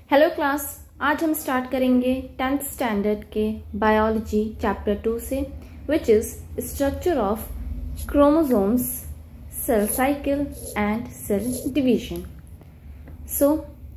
Hello class, आज हम start करेंगे 10th स्टैंडर्ड के बायोलॉजी चैप्टर 2 से, which is structure of chromosomes, cell cycle and cell division. So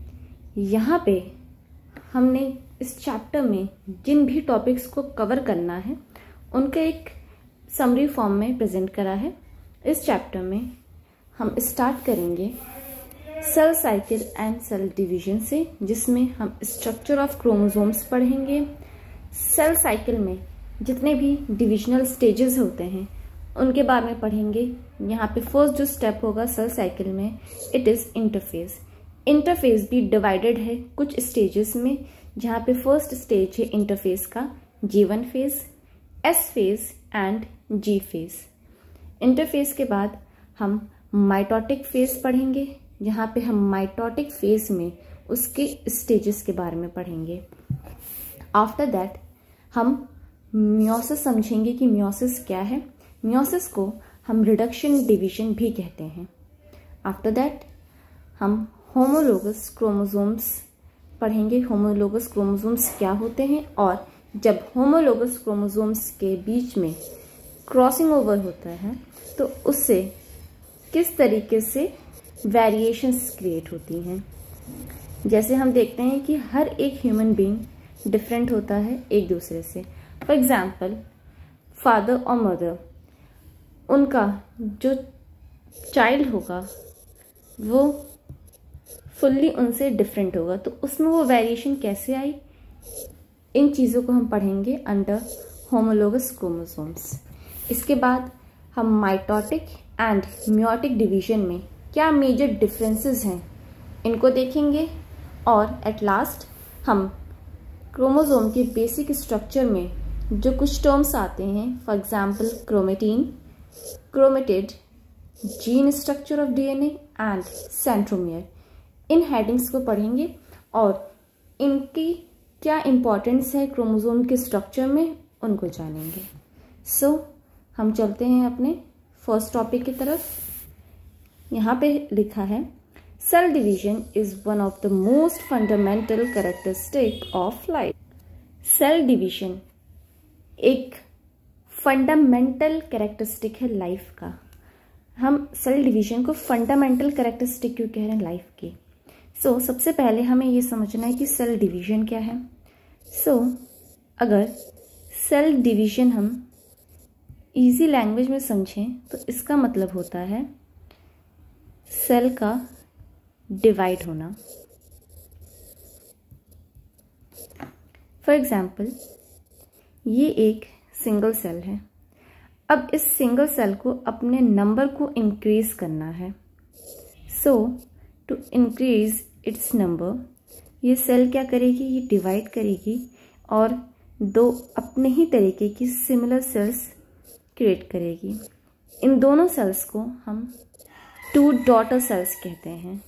यहाँ पे हमने इस चैप्टर में जिन भी टॉपिक्स को कवर करना है उनका एक समरी फॉर्म में प्रेजेंट करा है। इस चैप्टर में हम स्टार्ट करेंगे cell cycle and cell division से, जिसमें हम स्ट्रक्चर ऑफ क्रोमोसोम्स पढ़ेंगे। सेल साइकिल में जितने भी डिविजनल स्टेजेस होते हैं उनके बारे में पढ़ेंगे। यहाँ पे फर्स्ट जो स्टेप होगा सेल साइकिल में, इट इज़ इंटरफेज। इंटरफेज भी डिवाइडेड है कुछ स्टेजेस में, जहाँ पे फर्स्ट स्टेज है इंटरफेज का G1 phase, S phase and G phase. Interphase के बाद हम माइटोटिक फेज पढ़ेंगे, जहाँ पे हम माइटोटिक फेज में उसके स्टेजेस के बारे में पढ़ेंगे। आफ्टर दैट हम मियोसिस समझेंगे कि मियोसिस क्या है। मियोसिस को हम रिडक्शन डिवीजन भी कहते हैं। आफ्टर दैट हम होमोलोगस क्रोमोसोम्स पढ़ेंगे। होमोलोगस क्रोमोसोम्स क्या होते हैं और जब होमोलोगस क्रोमोसोम्स के बीच में क्रॉसिंग ओवर होता है तो उससे किस तरीके से वेरिएशंस क्रिएट होती हैं। जैसे हम देखते हैं कि हर एक ह्यूमन बीइंग डिफरेंट होता है एक दूसरे से। फॉर एग्जाम्पल फादर और मदर, उनका जो चाइल्ड होगा वो फुल्ली उनसे डिफरेंट होगा, तो उसमें वो वेरिएशन कैसे आई, इन चीज़ों को हम पढ़ेंगे अंडर होमोलोगस क्रोमोसोम्स। इसके बाद हम माइटोटिक एंड मियोटिक डिवीजन में क्या मेजर डिफरेंसेस हैं इनको देखेंगे, और एट लास्ट हम क्रोमोसोम के बेसिक स्ट्रक्चर में जो कुछ टर्म्स आते हैं, for example chromatin, chromatid, gene structure of DNA and centromere, इन हेडिंग्स को पढ़ेंगे और इनकी क्या इम्पोर्टेंस है क्रोमोसोम के स्ट्रक्चर में उनको जानेंगे। सो हम चलते हैं अपने फर्स्ट टॉपिक की तरफ। यहाँ पे लिखा है cell division is one of the most fundamental characteristic of life. Cell division एक फंडामेंटल कैरेक्टरिस्टिक है लाइफ का। हम सेल डिवीजन को फंडामेंटल कैरेक्टरिस्टिक क्यों कह रहे हैं लाइफ की? सबसे पहले हमें ये समझना है कि सेल डिवीजन क्या है। अगर सेल डिवीजन हम इजी लैंग्वेज में समझें तो इसका मतलब होता है सेल का डिवाइड होना। फॉर एग्जाम्पल ये एक सिंगल सेल है। अब इस सिंगल सेल को अपने नंबर को इंक्रीज करना है। टू इंक्रीज इट्स नंबर, ये सेल क्या करेगी, ये डिवाइड करेगी और दो अपने ही तरीके की सिमिलर सेल्स क्रिएट करेगी। इन दोनों सेल्स को हम टू डॉटर सेल्स कहते हैं।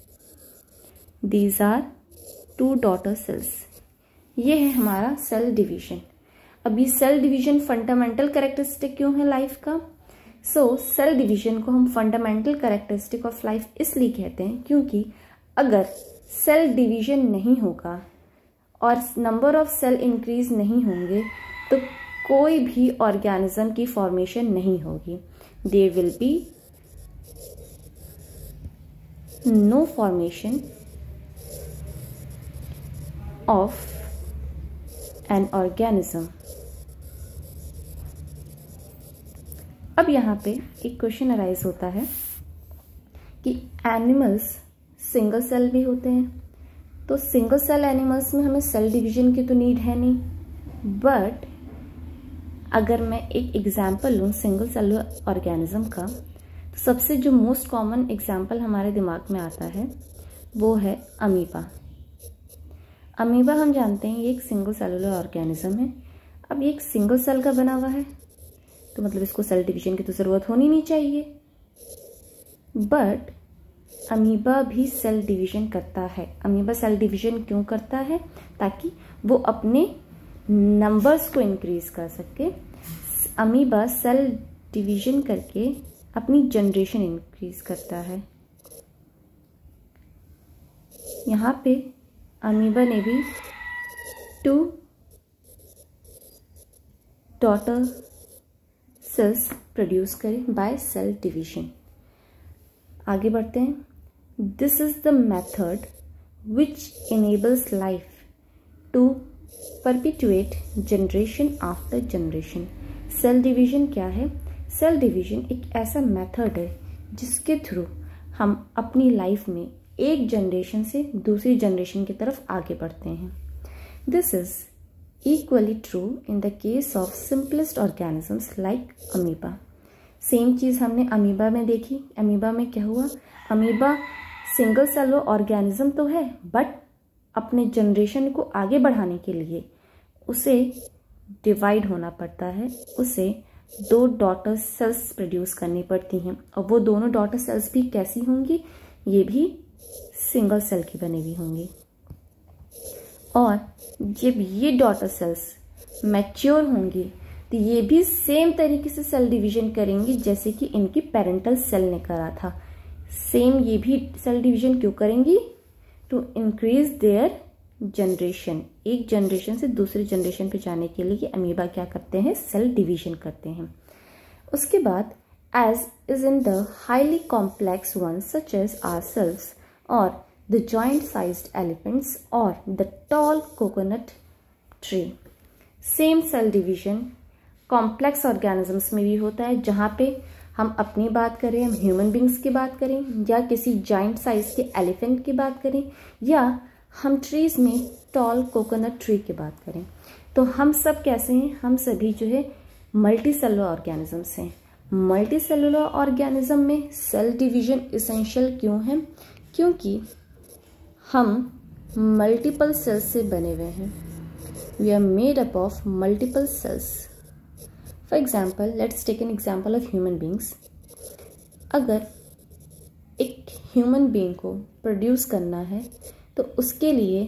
These are two daughter cells. ये है हमारा सेल डिवीजन। अभी सेल डिवीजन फंडामेंटल कैरेक्टरिस्टिक क्यों है लाइफ का? सेल डिवीजन को हम फंडामेंटल कैरेक्टरिस्टिक ऑफ लाइफ इसलिए कहते हैं क्योंकि अगर सेल डिवीजन नहीं होगा और नंबर ऑफ सेल इंक्रीज नहीं होंगे तो कोई भी ऑर्गेनिज्म की फॉर्मेशन नहीं होगी। There will be no formation of an organism। अब यहाँ पे एक क्वेश्चन अराइज होता है कि एनिमल्स सिंगल सेल भी होते हैं, तो सिंगल सेल एनिमल्स में हमें सेल डिवीजन की तो नीड है नहीं, बट अगर मैं एक एग्जाम्पल लूँ सिंगल सेलुलर ऑर्गेनिज्म का, तो सबसे जो मोस्ट कॉमन एग्जाम्पल हमारे दिमाग में आता है वो है अमीबा। अमीबा हम जानते हैं ये एक सिंगल सेलुलर ऑर्गेनिज्म है। अब ये एक सिंगल सेल का बना हुआ है तो मतलब इसको सेल डिवीजन की तो ज़रूरत होनी नहीं चाहिए, बट अमीबा भी सेल डिवीजन करता है। अमीबा सेल डिवीजन क्यों करता है? ताकि वो अपने नंबर्स को इंक्रीज कर सके। अमीबा सेल डिवीजन करके अपनी जनरेशन इंक्रीज करता है। यहाँ पे अमीबा ने भी 2 डॉटर सेल्स प्रोड्यूस करे बाय सेल डिवीजन। आगे बढ़ते हैं। This is the method which enables life to perpetuate generation after generation. Cell division क्या है? सेल डिवीजन एक ऐसा मेथड है जिसके थ्रू हम अपनी लाइफ में एक जनरेशन से दूसरी जनरेशन की तरफ आगे बढ़ते हैं। This is equally true in the case of simplest organisms like amoeba. Same चीज़ हमने अमीबा में देखी। अमीबा में क्या हुआ? अमीबा सिंगल सेलुलर ऑर्गेनिज्म तो है, बट अपने जनरेशन को आगे बढ़ाने के लिए उसे डिवाइड होना पड़ता है, उसे 2 डॉटर सेल्स प्रोड्यूस करनी पड़ती हैं। और वो दोनों डॉटर सेल्स भी कैसी होंगी? ये भी सिंगल सेल की बनी हुई होंगी। और जब ये डॉटर सेल्स मैच्योर होंगी तो ये भी सेम तरीके से सेल डिवीजन करेंगी जैसे कि इनकी पेरेंटल सेल ने करा था। सेम ये भी सेल डिवीजन क्यों करेंगी? To increase their generation. एक जनरेशन से दूसरी जनरेशन पे जाने के लिए अमीबा क्या करते हैं? सेल डिवीजन करते हैं। उसके बाद as is in the highly complex ones such as ourselves or the joint-sized elephants or the tall coconut tree. Same cell division complex organisms में भी होता है, जहाँ पे हम अपनी बात करें, हम ह्यूमन बींग्स की बात करें, या किसी जाइंट साइज के एलिफेंट की बात करें, या हम ट्रीज में टॉल कोकोनट ट्री की बात करें, तो हम सब कैसे हैं? हम सभी जो है मल्टी सेलुलर ऑर्गेनिजम्स हैं। मल्टी सेलुलर ऑर्गेनिज्म में सेल डिवीजन इसेंशियल क्यों है? क्योंकि हम मल्टीपल सेल्स से बने हुए हैं। We are made up of multiple cells. For example, let's take an example of human beings. अगर एक ह्यूमन बींग को प्रोड्यूस करना है तो उसके लिए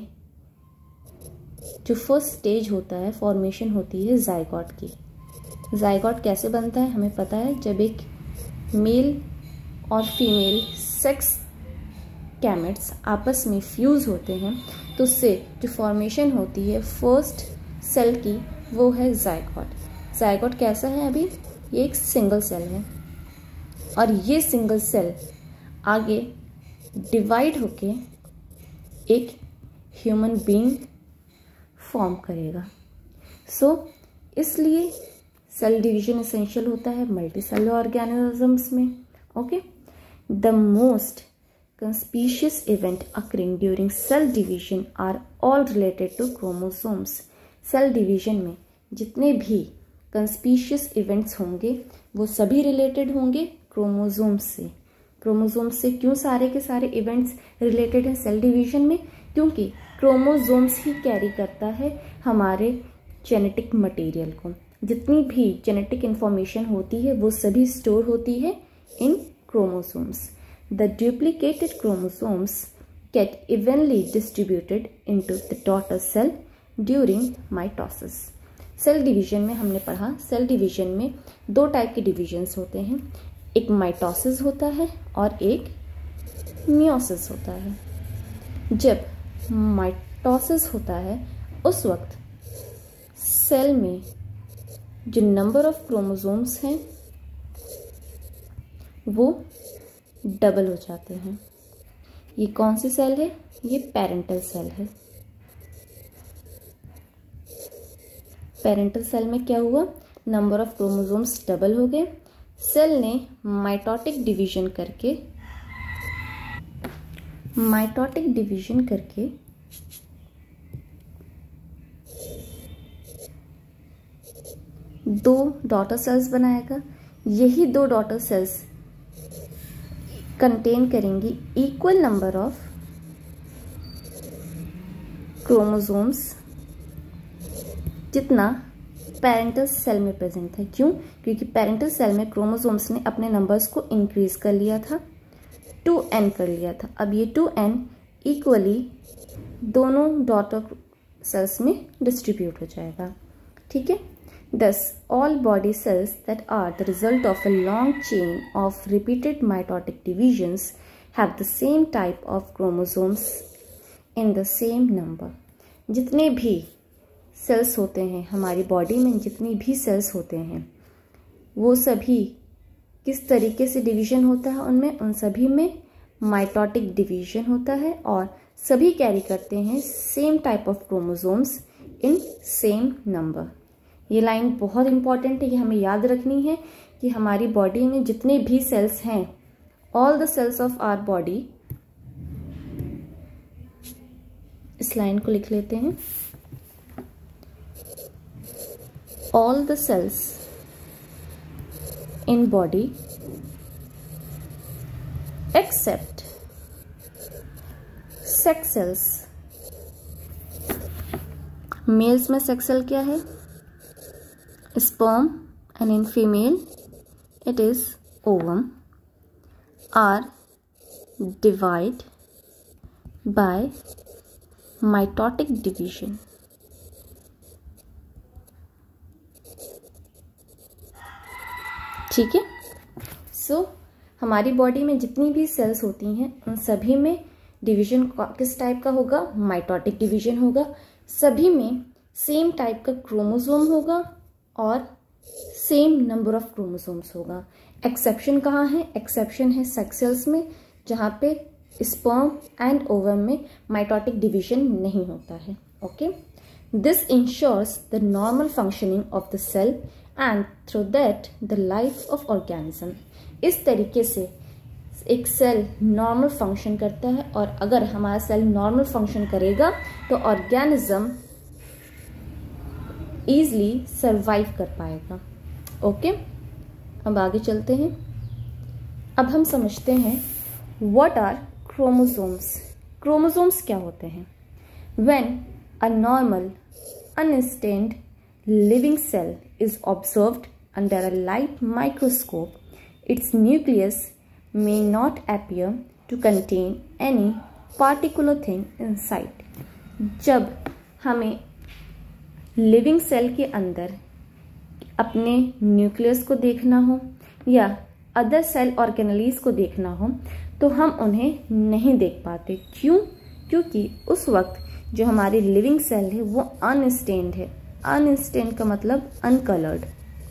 जो फर्स्ट स्टेज होता है, फॉर्मेशन होती है जाइगोट की। जाइगोट कैसे बनता है? हमें पता है, जब एक मेल और फीमेल सेक्स गैमेट्स आपस में फ्यूज होते हैं तो उससे जो फॉर्मेशन होती है फर्स्ट सेल की, वो है जाइगोट। जाइगोट कैसा है? अभी ये एक सिंगल सेल है और ये सिंगल सेल आगे डिवाइड होके एक ह्यूमन बीइंग फॉर्म करेगा। सो इसलिए सेल डिवीजन एसेंशियल होता है मल्टी सेलुलर ऑर्गेनिजम्स में। ओके, the most conspicuous event occurring during cell division are all related to chromosomes. Cell division में जितने भी conspicuous events होंगे वो सभी रिलेटेड होंगे क्रोमोसोम्स से। क्रोमोसोम्स से क्यों सारे के सारे इवेंट्स रिलेटेड हैं सेल डिवीजन में? क्योंकि क्रोमोसोम्स ही कैरी करता है हमारे जेनेटिक मटेरियल को। जितनी भी जेनेटिक इंफॉर्मेशन होती है वो सभी स्टोर होती है in chromosomes. The duplicated chromosomes get evenly distributed into the daughter cell during mitosis. Cell division में हमने पढ़ा, सेल डिवीजन में 2 टाइप के डिवीजन्स होते हैं, एक माइटोसिस होता है और एक मियोसिस होता है। जब माइटोसिस होता है उस वक्त सेल में जो नंबर ऑफ क्रोमोसोम्स हैं वो डबल हो जाते हैं। ये कौन सी सेल है? ये पेरेंटल सेल है। पेरेंटल सेल में क्या हुआ? नंबर ऑफ क्रोमोसोम्स डबल हो गए। सेल ने माइटोटिक डिवीजन करके दो डॉटर सेल्स बनाएगा। यही 2 डॉटर सेल्स कंटेन करेंगी इक्वल नंबर ऑफ क्रोमोसोम्स जितना पेरेंटल सेल में प्रेजेंट है। क्यों? क्योंकि पेरेंटल सेल में क्रोमोसोम्स ने अपने नंबर्स को इंक्रीज कर लिया था, 2n कर लिया था। अब ये 2n इक्वली दोनों डॉटर सेल्स में डिस्ट्रीब्यूट हो जाएगा। ठीक है। Thus, all body cells that are the result of a long chain of repeated mitotic divisions have the same type of chromosomes in the same number. जितने भी sales होते हैं हमारी बॉडी में, जितनी भी सेल्स होते हैं वो सभी किस तरीके से डिवीजन होता है उनमें, उन सभी में माइटोटिक डिवीजन होता है और सभी कैरी करते हैं same type of chromosomes in same number. ये लाइन बहुत इंपॉर्टेंट है, ये हमें याद रखनी है कि हमारी बॉडी में जितने भी सेल्स हैं, all the cells of our body, इस लाइन को लिख लेते हैं, all the cells in body except sex cells. Males में सेक्स सेल क्या है? Sperm, and in female it is ovum, are divided by mitotic division. ठीक है, सो हमारी बॉडी में जितनी भी सेल्स होती हैं उन सभी में डिवीजन किस टाइप का होगा? माइटोटिक डिवीजन होगा। सभी में सेम टाइप का क्रोमोसोम होगा और सेम नंबर ऑफ क्रोमोसोम्स होगा। एक्सेप्शन कहाँ है? एक्सेप्शन है सेक्स सेल्स में, जहाँ पे स्पर्म एंड ओवम में माइटोटिक डिवीजन नहीं होता है। Okay, this ensures the normal functioning of the cell and through that the life of organism. इस तरीके से एक सेल नॉर्मल फंक्शन करता है और अगर हमारा सेल नॉर्मल फंक्शन करेगा तो ऑर्गेनिज्म ईजिली सरवाइव कर पाएगा। ओके, अब आगे चलते हैं। अब हम समझते हैं व्हाट आर क्रोमोसोम्स। क्रोमोसोम्स क्या होते हैं? When a normal unstained living cell is observed under a light microscope, its nucleus may not appear to contain any particular thing inside. जब हमें लिविंग सेल के अंदर अपने न्यूक्लियस को देखना हो या अदर सेल ऑर्गेनेलीज को देखना हो तो हम उन्हें नहीं देख पाते। क्यों? क्योंकि उस वक्त जो हमारी लिविंग सेल है वो अनस्टेन्ड है। अनस्टेन्ड का मतलब अनकलर्ड।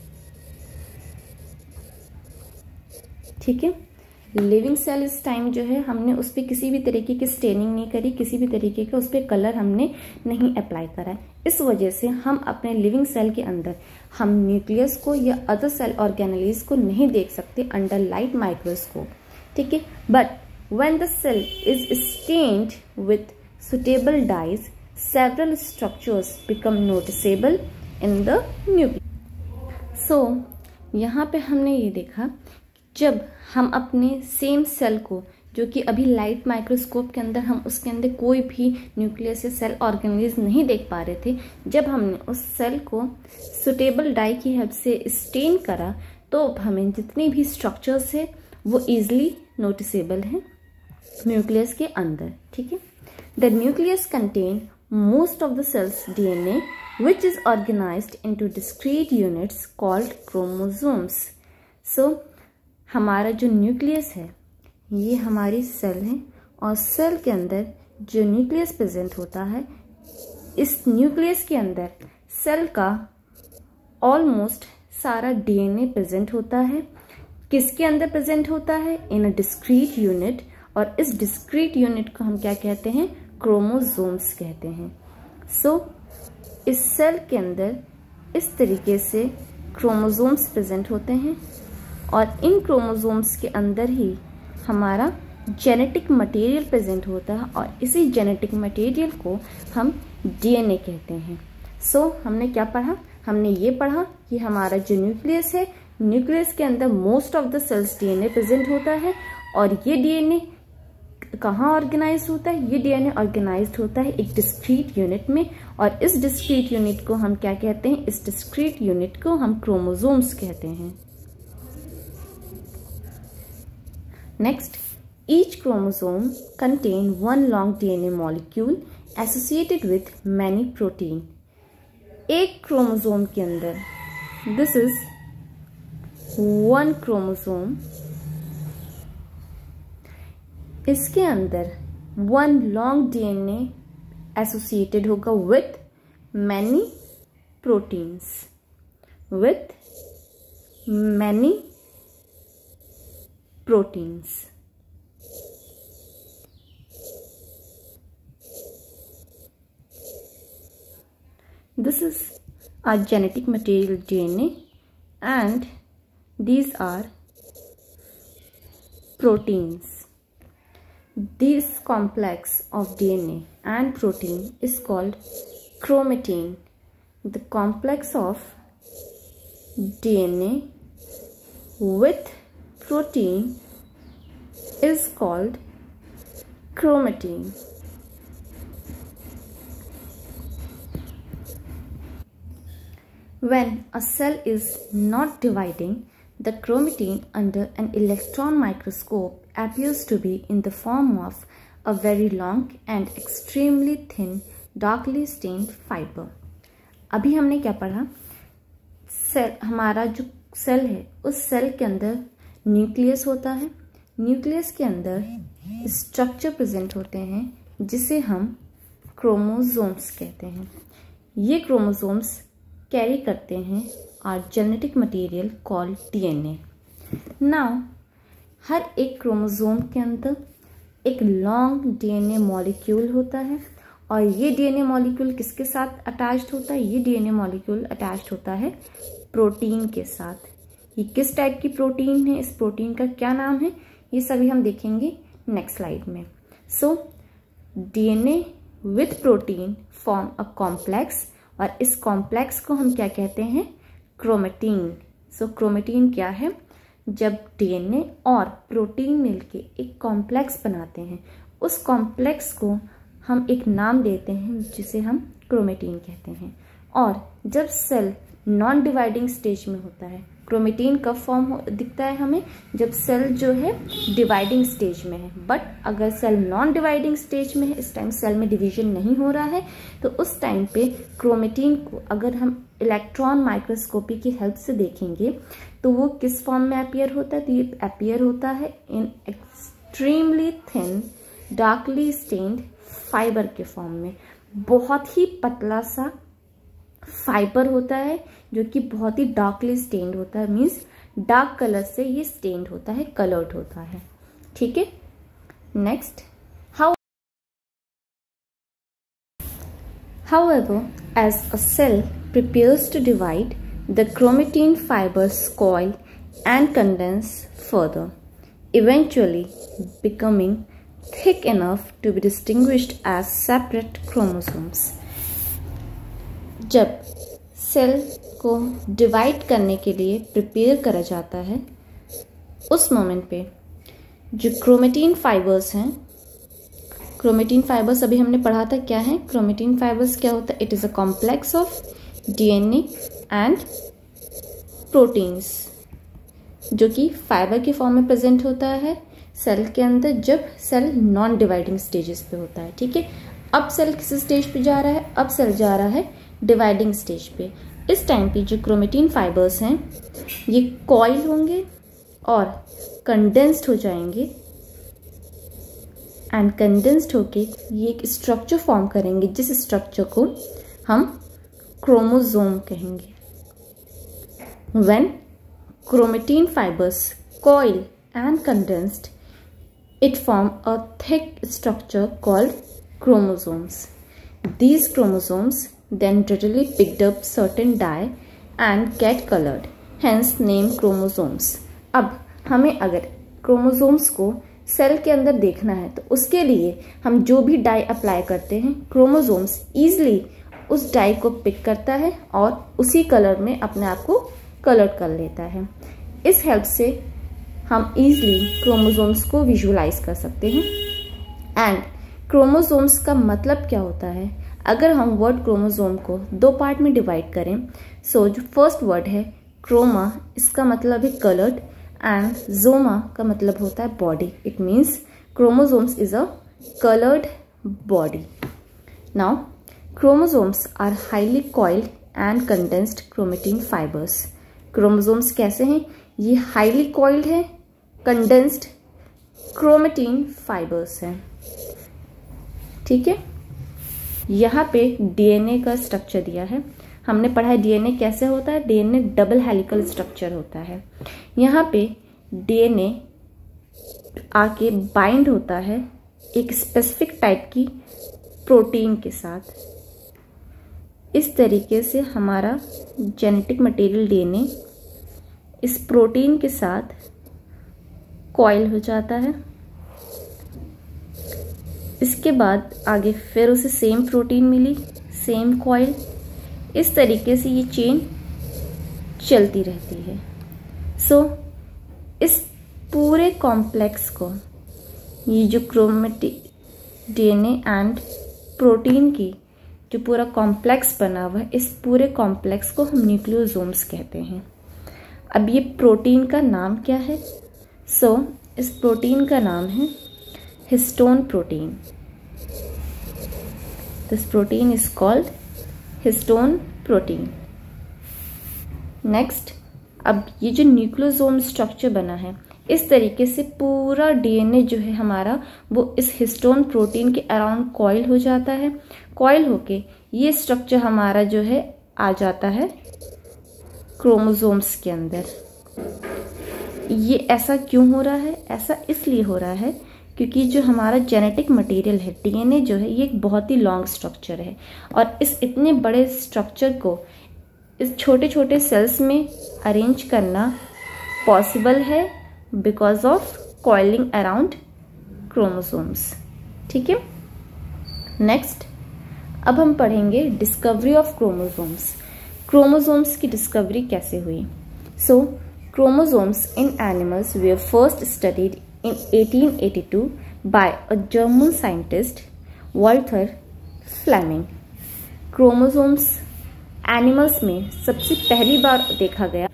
ठीक है, लिविंग सेल इस टाइम जो है हमने उस पर किसी भी तरीके की स्टेनिंग नहीं करी, किसी भी तरीके का उस पर कलर हमने नहीं अप्लाई करा है। इस वजह से हम अपने लिविंग सेल के अंदर हम न्यूक्लियस को या अदर सेल ऑर्गेनेलीज को नहीं देख सकते अंडर लाइट माइक्रोस्कोप। ठीक है, but when the cell is stained with suitable dyes several structures become noticeable in the nucleus. So यहाँ पे हमने ये देखा, जब हम अपने सेम सेल को, जो कि अभी लाइट माइक्रोस्कोप के अंदर हम उसके अंदर कोई भी न्यूक्लियस या सेल ऑर्गेनेलिज नहीं देख पा रहे थे, जब हमने उस सेल को सुटेबल डाई की हेल्प से स्टेन करा तो हमें जितनी भी स्ट्रक्चर्स है वो इजीली नोटिसेबल है न्यूक्लियस के अंदर। ठीक है, the nucleus contain most of the cells DNA which is organized into discrete units called chromosomes. So हमारा जो न्यूक्लियस है ये हमारी सेल है और सेल के अंदर जो न्यूक्लियस प्रेजेंट होता है, इस न्यूक्लियस के अंदर सेल का ऑलमोस्ट सारा DNA प्रेजेंट होता है। किसके अंदर प्रेजेंट होता है? इन अ डिस्क्रीट यूनिट, और इस डिस्क्रीट यूनिट को हम क्या कहते हैं? क्रोमोसोम्स कहते हैं। सो इस सेल के अंदर इस तरीके से क्रोमोसोम्स प्रेजेंट होते हैं और इन क्रोमोसोम्स के अंदर ही हमारा जेनेटिक मटेरियल प्रेजेंट होता है और इसी जेनेटिक मटेरियल को हम DNA कहते हैं। सो हमने क्या पढ़ा? हमने ये पढ़ा कि हमारा जो न्यूक्लियस है, न्यूक्लियस के अंदर most of the cells DNA present होता है और ये DNA कहाँ ऑर्गेनाइज होता है? ये DNA ऑर्गेनाइज होता है एक डिस्क्रीट यूनिट में, और इस डिस्क्रीट यूनिट को हम क्या कहते हैं? इस डिस्क्रीट यूनिट को हम क्रोमोसोम्स कहते हैं। Next, each chromosome contain one long DNA molecule associated with many protein. एक क्रोमोसोम के अंदर, this is one chromosome, इसके अंदर वन लॉन्ग डीएनए एसोसिएटेड होगा with many proteins, with many proteins. This is our genetic material DNA, and these are proteins. This complex of DNA and protein is called chromatin. The complex of DNA with protein is called chromatin. When a cell is not dividing, the chromatin under an electron microscope appears to be in the form of a very long and extremely thin, darkly stained fiber. अभी हमने क्या पढ़ा? Cell, हमारा जो cell है उस cell के अंदर न्यूक्लियस होता है। न्यूक्लियस के अंदर स्ट्रक्चर प्रेजेंट होते हैं जिसे हम क्रोमोसोम्स कहते हैं। ये क्रोमोसोम्स कैरी करते हैं are genetic material called DNA. Now हर एक क्रोमोसोम के अंदर एक लॉन्ग डीएनए मॉलिक्यूल होता है और ये डीएनए मॉलिक्यूल किसके साथ अटैच्ड होता है? ये डीएनए मॉलिक्यूल अटैच्ड होता है प्रोटीन के साथ। ये किस टाइप की प्रोटीन है, इस प्रोटीन का क्या नाम है, ये सभी हम देखेंगे नेक्स्ट स्लाइड में। So DNA with protein form a complex, और इस कॉम्प्लेक्स को हम क्या कहते हैं? क्रोमेटिन। सो क्रोमेटिन क्या है? जब डीएनए और प्रोटीन मिलके एक कॉम्प्लेक्स बनाते हैं, उस कॉम्प्लेक्स को हम एक नाम देते हैं जिसे हम क्रोमेटिन कहते हैं। और जब सेल नॉन डिवाइडिंग स्टेज में होता है, क्रोमेटिन कब फॉर्म दिखता है हमें? जब सेल जो है डिवाइडिंग स्टेज में है। बट अगर सेल नॉन डिवाइडिंग स्टेज में है, इस टाइम सेल में डिवीजन नहीं हो रहा है, तो उस टाइम पे क्रोमेटिन को अगर हम इलेक्ट्रॉन माइक्रोस्कोपी की हेल्प से देखेंगे तो वो किस फॉर्म में अपीयर होता है? तो ये अपीयर होता है in extremely thin darkly stained fiber के फॉर्म में। बहुत ही पतला सा फाइबर होता है जो कि बहुत ही डार्कली स्टेन्ड होता है, मीन्स डार्क कलर से ये स्टेन्ड होता है, कलर्ड होता है। ठीक है, next, however, as a cell prepares to divide, the chromatin fibers coil and condense further, eventually becoming thick enough to be distinguished as separate chromosomes. जब सेल को डिवाइड करने के लिए प्रिपेयर करा जाता है, उस मोमेंट पे जो क्रोमेटिन फाइबर्स हैं, क्रोमेटिन फाइबर्स अभी हमने पढ़ा था क्या है? क्रोमेटिन फाइबर्स क्या होता है? It is a complex of DNA and proteins जो कि फाइबर के फॉर्म में प्रेजेंट होता है सेल के अंदर जब सेल नॉन डिवाइडिंग स्टेजेस पे होता है। ठीक है, अब सेल किस स्टेज पे जा रहा है? अब सेल जा रहा है डिवाइडिंग स्टेज पे। इस टाइम पे जो क्रोमेटिन फाइबर्स हैं ये कॉइल होंगे और कंडेंस्ड हो जाएंगे, एंड कंडेंस्ड होके ये एक स्ट्रक्चर फॉर्म करेंगे जिस स्ट्रक्चर को हम क्रोमोसोम कहेंगे। When chromatin fibers coil and condensed, it form a thick structure called chromosomes. These chromosomes then readily picked up certain dye and get colored, hence name chromosomes. अब हमें अगर chromosomes को cell के अंदर देखना है तो उसके लिए हम जो भी डाई अप्लाई करते हैं, क्रोमोसोम्स ईजिली उस डाई को पिक करता है और उसी कलर में अपने आप को कलर कर लेता है। इस हेल्प से हम इजीली क्रोमोसोम्स को विजुअलाइज कर सकते हैं। एंड क्रोमोसोम्स का मतलब क्या होता है? अगर हम वर्ड क्रोमोसोम को दो पार्ट में डिवाइड करें, सो जो फर्स्ट वर्ड है क्रोमा, इसका मतलब है कलर्ड, एंड जोमा का मतलब होता है body. It means chromosomes is a colored body. Now, chromosomes are highly coiled and condensed chromatin fibers. Chromosomes कैसे हैं? ये highly coiled है, condensed chromatin fibers हैं. ठीक है। यहाँ पे डीएनए का स्ट्रक्चर दिया है। हमने पढ़ा है डीएनए कैसे होता है। डीएनए डबल हेलिकल स्ट्रक्चर होता है। यहाँ पे डीएनए आके बाइंड होता है एक स्पेसिफिक टाइप की प्रोटीन के साथ। इस तरीके से हमारा जेनेटिक मटेरियल डीएनए इस प्रोटीन के साथ कॉइल हो जाता है। इसके बाद आगे फिर उसे सेम प्रोटीन मिली, सेम कॉइल। इस तरीके से ये चेन चलती रहती है। इस पूरे कॉम्प्लेक्स को, ये जो क्रोमेटिक डीएनए एंड प्रोटीन की जो पूरा कॉम्प्लेक्स बना हुआ है, इस पूरे कॉम्प्लेक्स को हम न्यूक्लियोसोम्स कहते हैं। अब ये प्रोटीन का नाम क्या है? इस प्रोटीन का नाम है histone protein. This protein is called histone protein. Next, अब ये जो न्यूक्लियोसोम स्ट्रक्चर बना है, इस तरीके से पूरा डीएनए जो है हमारा वो इस हिस्टोन प्रोटीन के अराउंड कॉइल हो जाता है। कॉइल होके ये स्ट्रक्चर हमारा जो है आ जाता है क्रोमोसोम्स के अंदर। ये ऐसा क्यों हो रहा है? ऐसा इसलिए हो रहा है क्योंकि जो हमारा जेनेटिक मटेरियल है डीएनए जो है, ये एक बहुत ही लॉन्ग स्ट्रक्चर है और इस इतने बड़े स्ट्रक्चर को इस छोटे छोटे सेल्स में अरेंज करना पॉसिबल है because of coiling around chromosomes. ठीक है। नेक्स्ट, अब हम पढ़ेंगे डिस्कवरी ऑफ क्रोमोसोम्स। क्रोमोसोम्स की डिस्कवरी कैसे हुई? Chromosomes in animals were first studied in 1882 by a German scientist, Walther Flemming. Chromosomes animals में सबसे पहली बार देखा गया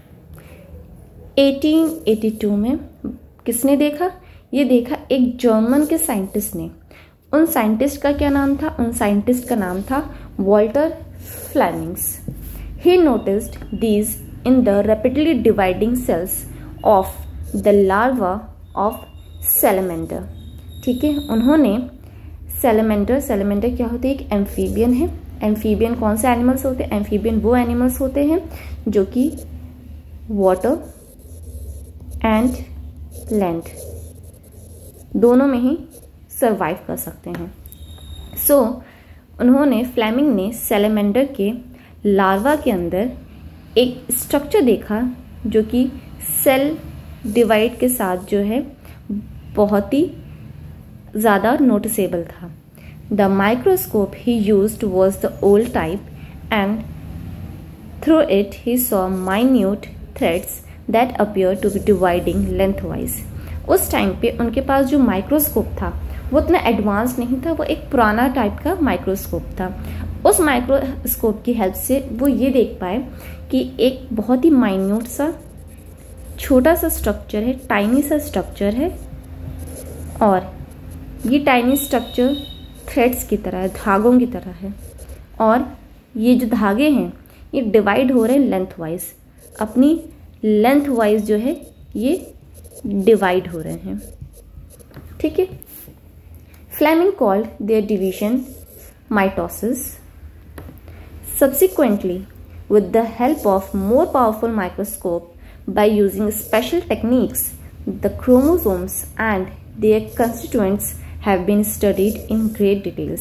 1882 में। किसने देखा? ये देखा एक जर्मन के साइंटिस्ट ने। उन साइंटिस्ट का क्या नाम था? उन साइंटिस्ट का नाम था Walter Flemings. He noticed these in the rapidly dividing cells of the larva of salamander। ठीक है। उन्होंने सैलमेंडर क्या होती है? एक एम्फीबियन है। एम्फीबियन कौन से एनिमल्स होते हैं? एम्फीबियन वो एनिमल्स होते हैं जो कि वाटर एंड लैंड दोनों में ही सरवाइव कर सकते हैं। उन्होंने फ्लेमिंग ने सैलमेंडर के लार्वा के अंदर एक स्ट्रक्चर देखा जो कि सेल डिवाइड के साथ जो है बहुत ही ज़्यादा नोटिसेबल था। The microscope he used was the old type and through it he saw minute threads that appear to be dividing lengthwise. उस टाइम पे उनके पास जो माइक्रोस्कोप था वो इतना एडवांस नहीं था, वो एक पुराना टाइप का माइक्रोस्कोप था। उस माइक्रोस्कोप की हेल्प से वो ये देख पाए कि एक बहुत ही माइन्यूट सा छोटा सा स्ट्रक्चर है, टाइनी सा स्ट्रक्चर है और ये टाइनी स्ट्रक्चर थ्रेड्स की तरह है, धागों की तरह है और ये जो धागे हैं ये डिवाइड हो रहे हैं लेंथ वाइज। अपनी लेंथ वाइज जो है ये डिवाइड हो रहे हैं। ठीक है। Flemming called their division mitosis. Subsequently, with the help of more powerful microscope, by using special techniques, the chromosomes and their constituents have been studied in great details.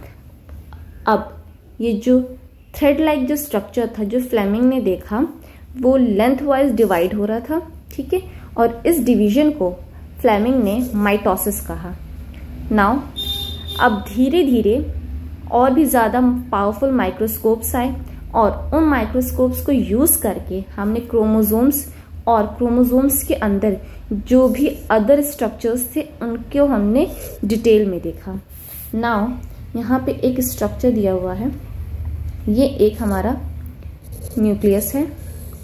अब ये जो थ्रेड लाइक जो structure था जो Fleming ने देखा वो length wise divide हो रहा था। ठीक है। और इस डिवीजन को फ्लेमिंग ने माइटोसिस कहा। नाउ अब धीरे धीरे और भी ज़्यादा पावरफुल माइक्रोस्कोप्स आए और उन माइक्रोस्कोप्स को यूज़ करके हमने क्रोमोसोम्स और क्रोमोसोम्स के अंदर जो भी अदर स्ट्रक्चर्स थे उनको हमने डिटेल में देखा। नाउ यहाँ पे एक स्ट्रक्चर दिया हुआ है, ये एक हमारा न्यूक्लियस है।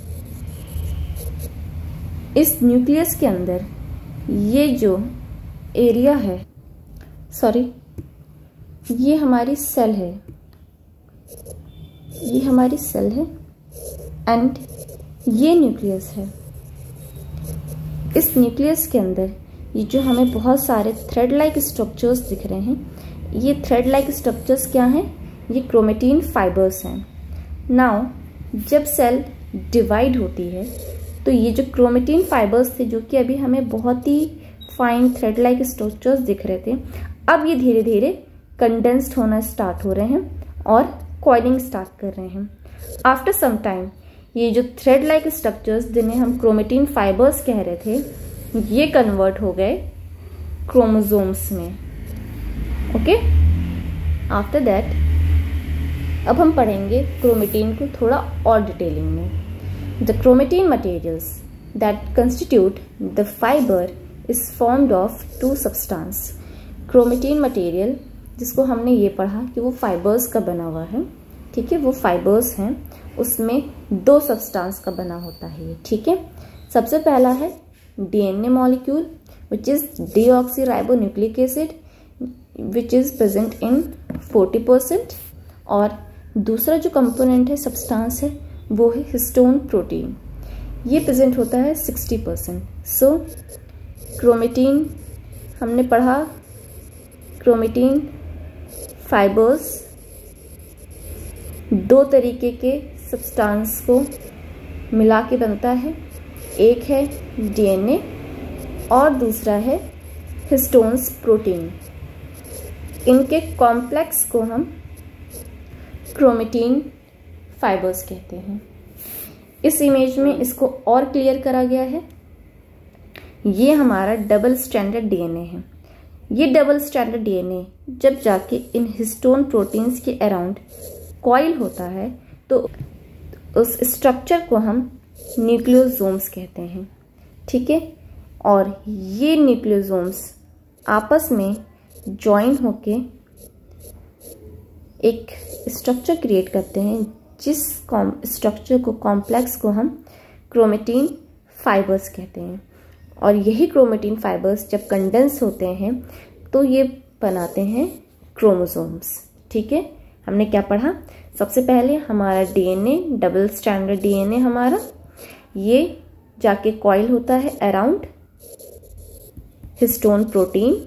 इस न्यूक्लियस के अंदर ये जो एरिया है, सॉरी ये हमारी सेल है, ये हमारी सेल है एंड ये न्यूक्लियस है। इस न्यूक्लियस के अंदर ये जो हमें बहुत सारे थ्रेड लाइक स्ट्रक्चर्स दिख रहे हैं, ये थ्रेड लाइक स्ट्रक्चर्स क्या हैं? ये क्रोमेटिन फाइबर्स हैं। नाउ जब सेल डिवाइड होती है तो ये जो क्रोमेटिन फाइबर्स थे, जो कि अभी हमें बहुत ही फाइन थ्रेड लाइक स्ट्रक्चर्स दिख रहे थे, अब ये धीरे धीरे कंडेंस्ड होना स्टार्ट हो रहे हैं और कॉइलिंग स्टार्ट कर रहे हैं। आफ्टर सम टाइम ये जो थ्रेड लाइक स्ट्रक्चर्स जिन्हें हम क्रोमेटिन फाइबर्स कह रहे थे, ये कन्वर्ट हो गए क्रोमोसोम्स में। ओके, आफ्टर दैट अब हम पढ़ेंगे क्रोमेटिन को थोड़ा और डिटेलिंग में। The chromatin materials that constitute the fiber is formed of two substance. Chromatin material जिसको हमने ये पढ़ा कि वो फाइबर्स का बना हुआ है, ठीक है, वो फाइबर्स हैं, उसमें दो सब्सटेंस का बना होता है ये, ठीक है। सबसे पहला है DNA molecule which is deoxyribonucleic acid which is present in 40%, और दूसरा जो कंपोनेंट है, सब्सटेंस है, वो है हिस्टोन प्रोटीन, ये प्रेजेंट होता है 60%। सो क्रोमेटिन हमने पढ़ा, क्रोमेटिन फाइबर्स दो तरीके के सब्सटेंस को मिला के बनता है, एक है डीएनए और दूसरा है हिस्टोन्स प्रोटीन। इनके कॉम्प्लेक्स को हम क्रोमेटिन फाइबर्स कहते हैं। इस इमेज में इसको और क्लियर करा गया है। ये हमारा डबल स्ट्रैंडेड डीएनए है। ये डबल स्ट्रैंडेड डीएनए जब जाके इन हिस्टोन प्रोटीन्स के अराउंड कॉइल होता है तो उस स्ट्रक्चर को हम न्यूक्लियोसोम्स कहते हैं, ठीक है। और ये न्यूक्लियोसोम्स आपस में ज्वाइन होके एक स्ट्रक्चर क्रिएट करते हैं, जिस स्ट्रक्चर को, कॉम्प्लेक्स को हम क्रोमेटिन फाइबर्स कहते हैं। और यही क्रोमेटिन फाइबर्स जब कंडेंस होते हैं तो ये बनाते हैं क्रोमोसोम्स, ठीक है। हमने क्या पढ़ा? सबसे पहले हमारा डीएनए, डबल स्ट्रैंडेड डीएनए हमारा, ये जाके कॉइल होता है अराउंड हिस्टोन प्रोटीन,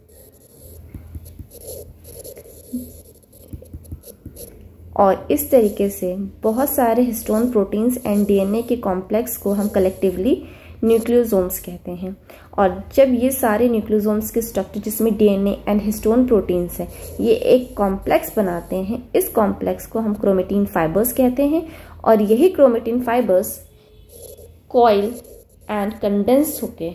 और इस तरीके से बहुत सारे हिस्टोन प्रोटीन्स एंड डीएनए के कॉम्प्लेक्स को हम कलेक्टिवली न्यूक्लियोसोम्स कहते हैं। और जब ये सारे न्यूक्लियोसोम्स के स्ट्रक्चर जिसमें डीएनए एंड हिस्टोन प्रोटीन्स हैं, ये एक कॉम्प्लेक्स बनाते हैं, इस कॉम्प्लेक्स को हम क्रोमेटिन फाइबर्स कहते हैं। और यही chromatin fibers coil and condense होके,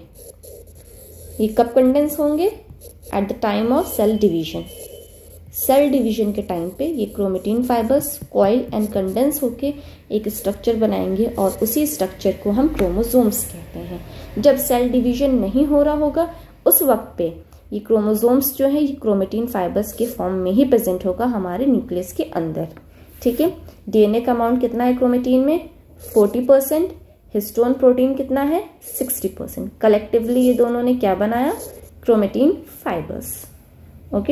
ये कब कंडेंस होंगे? At the time of cell division. Cell division के टाइम पे ये chromatin fibers coil and condense होके एक स्ट्रक्चर बनाएंगे और उसी स्ट्रक्चर को हम क्रोमोसोम्स कहते हैं। जब सेल डिवीजन नहीं हो रहा होगा उस वक्त पे ये क्रोमोसोम्स जो है ये क्रोमेटिन फाइबर्स के फॉर्म में ही प्रेजेंट होगा हमारे न्यूक्लियस के अंदर, ठीक है। डीएनए का अमाउंट कितना है क्रोमेटिन में? 40%। हिस्टोन प्रोटीन कितना है? 60%। कलेक्टिवली ये दोनों ने क्या बनाया? Chromatin fibres. ओके,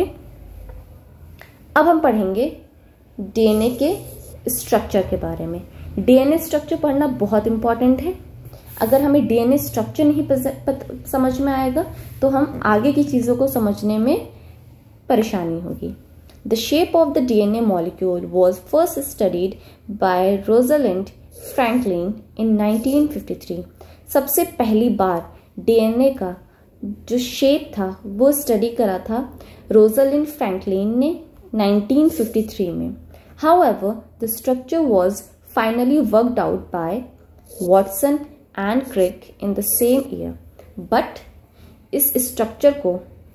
अब हम पढ़ेंगे डीएनए के स्ट्रक्चर के बारे में। डीएनए स्ट्रक्चर पढ़ना बहुत इंपॉर्टेंट है। अगर हमें डीएनए स्ट्रक्चर नहीं समझ में आएगा तो हम आगे की चीज़ों को समझने में परेशानी होगी। The shape of the DNA molecule was first studied by Rosalind Franklin in 1953। सबसे पहली बार डीएनए का जो शेप था वो स्टडी करा था रोजालिंड फ्रैंकलिन ने 1953 में। However, the structure was finally worked out by Watson and Crick in the same year. But इस स्ट्रक्चर को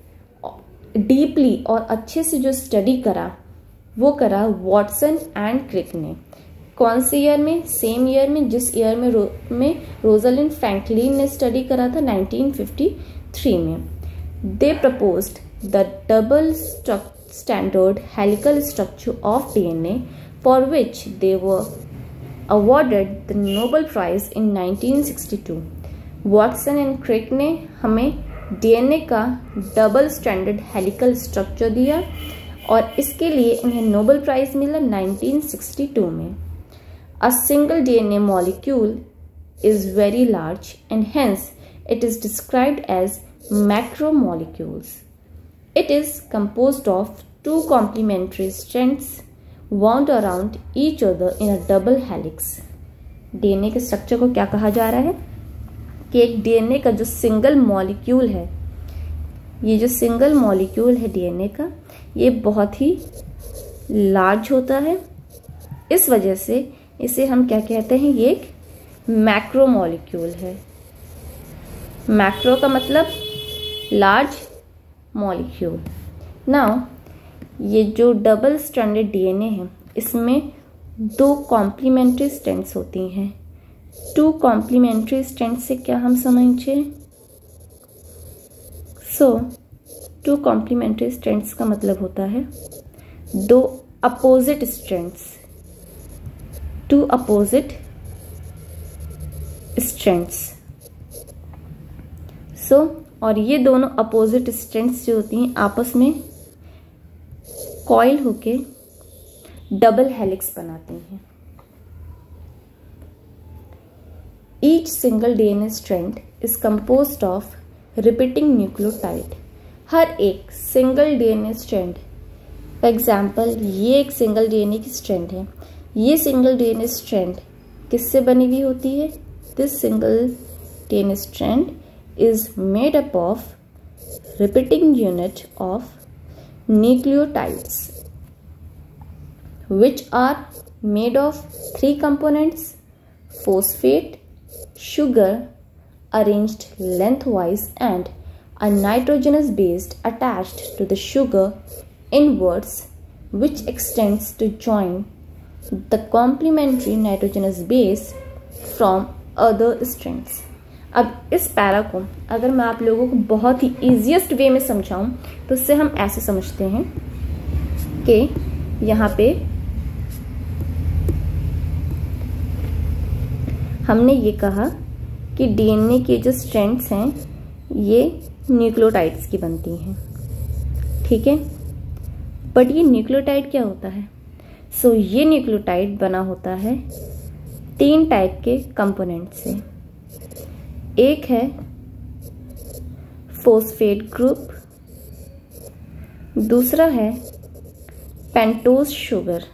डीपली और अच्छे से जो स्टडी करा वो करा वॉटसन एंड क्रिक ने। कौन से ईयर में? सेम ईयर में जिस ईयर में रोजालिंड फ्रैंकलिन ने स्टडी करा था, 1953 में। They proposed the double standard helical structure of DNA, for which they were awarded the Nobel Prize in 1962. Watson and Crick ने हमें DNA का डबल स्टैंडर्ड हेलिकल स्ट्रक्चर दिया और इसके लिए इन्हें नोबेल प्राइज मिला 1962 में। A single DNA molecule is very large and hence it is described as macromolecules. It is composed of two complementary strands wound around each other in a double helix। DNA के structure को क्या कहा जा रहा है कि एक DNA का जो सिंगल मॉलिक्यूल है, ये जो सिंगल मॉलिक्यूल है डीएनए का, ये बहुत ही लार्ज होता है। इस वजह से इसे हम क्या कहते हैं, ये एक मैक्रो मॉलिक्यूल है। मैक्रो का मतलब लार्ज मॉलिक्यूल। नाउ ये जो डबल स्ट्रैंडेड डीएनए है, इसमें दो कॉम्प्लीमेंट्री स्ट्रैंड्स होती हैं। टू कॉम्प्लीमेंट्री स्ट्रैंड्स से क्या हम समझे? टू कॉम्प्लीमेंट्री स्ट्रैंड्स का मतलब होता है दो opposite strands, two opposite strands. और ये दोनों अपोजिट स्ट्रैंड्स जो होती हैं आपस में कॉइल होके डबल हेलिक्स बनाती हैं। Each single DNA strand is composed of repeating nucleotide. हर एक single DNA strand, for example ये एक सिंगल डीएनए की स्ट्रैंड है, ये सिंगल डीएनए स्ट्रैंड किससे बनी हुई होती है? This single DNA strand is made up of repeating unit of nucleotides which are made of three components: phosphate, sugar arranged lengthwise, and a nitrogenous base attached to the sugar inwards, which extends to join the complementary nitrogenous base from other strands। अब इस para को अगर मैं आप लोगों को बहुत ही easiest way में समझाऊं तो इससे हम ऐसे समझते हैं कि यहाँ पे हमने ये कहा कि डीएनए के जो स्ट्रैंड्स हैं ये न्यूक्लियोटाइड्स की बनती हैं, ठीक है। बट ये न्यूक्लियोटाइड क्या होता है? ये न्यूक्लियोटाइड बना होता है तीन टाइप के कंपोनेंट से। एक है फोस्फेट ग्रुप, दूसरा है पेंटोज शुगर।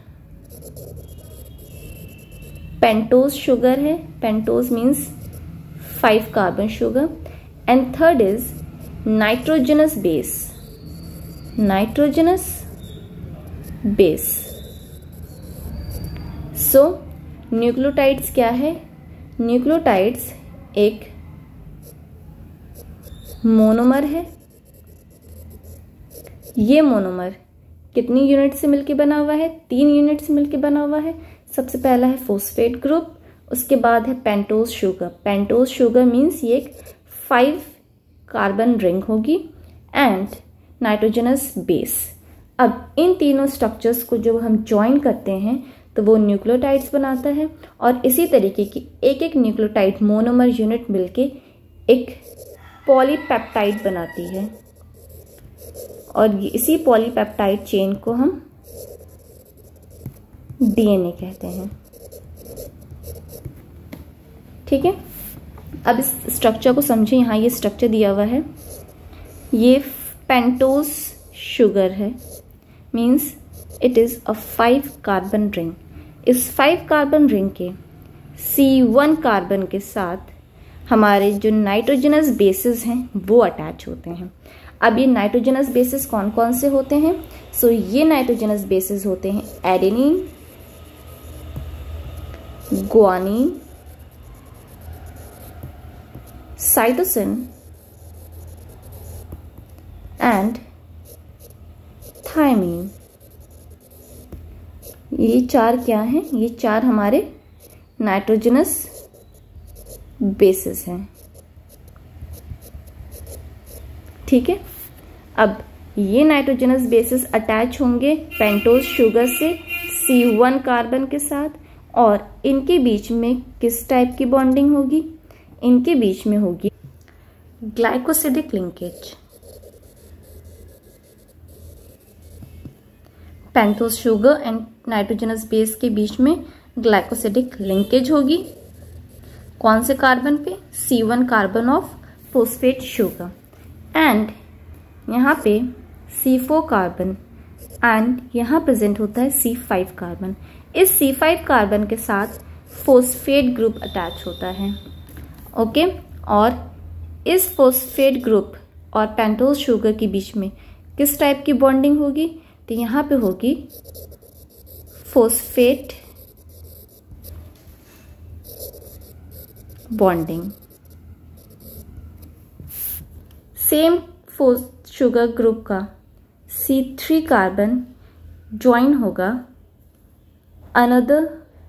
पेंटोज शुगर है, pentose means 5 carbon sugar, and third is nitrogenous base. Nitrogenous base. Nucleotides क्या है? न्यूक्लियोटाइड्स एक मोनोमर है। ये मोनोमर कितनी यूनिट से मिलकर बना हुआ है? 3 यूनिट से मिलकर बना हुआ है। सबसे पहला है फोस्फेट ग्रुप, उसके बाद है pentose sugar. Pentose sugar means ये एक 5 कार्बन रिंग होगी, एंड नाइट्रोजनस बेस। अब इन तीनों स्ट्रक्चर्स को जब हम ज्वाइन करते हैं तो वो न्यूक्लियोटाइड्स बनाता है, और इसी तरीके की एक एक न्यूक्लियोटाइड मोनोमर यूनिट मिलके एक पॉलीपेप्टाइड बनाती है, और इसी पॉलीपेप्टाइड चेन को हम डीएनए कहते हैं, ठीक है। अब इस स्ट्रक्चर को समझें। यहाँ ये स्ट्रक्चर दिया हुआ है, ये पेंटोज शुगर है, means it is a 5 carbon ring. इस 5 कार्बन रिंग के C1 कार्बन के साथ हमारे जो नाइट्रोजनस बेसिस हैं वो अटैच होते हैं। अब ये नाइट्रोजनस बेसिस कौन कौन से होते हैं? ये नाइट्रोजनस बेसिस होते हैं adenine, guanine, cytosine and thymine. ये 4 क्या हैं? ये 4 हमारे नाइट्रोजनस बेसिस हैं, ठीक है। अब ये नाइट्रोजनस बेसिस अटैच होंगे पेंटोज शुगर से C1 कार्बन के साथ, और इनके बीच में किस टाइप की बॉन्डिंग होगी? इनके बीच में होगी glycosidic linkage. Pentose sugar and nitrogenous base के बीच में ग्लाइकोसिडिक लिंकेज होगी। कौन से कार्बन पे? C1 carbon of phosphate sugar, and यहाँ पे C4 कार्बन एंड यहाँ प्रेजेंट होता है C5 कार्बन। इस C5 कार्बन के साथ फॉस्फेट ग्रुप अटैच होता है। ओके, और इस फॉस्फेट ग्रुप और पेंटोज शुगर के बीच में किस टाइप की बॉन्डिंग होगी? तो यहाँ पे होगी phosphate bonding. Same sugar group का C3 कार्बन ज्वाइन होगा अनदर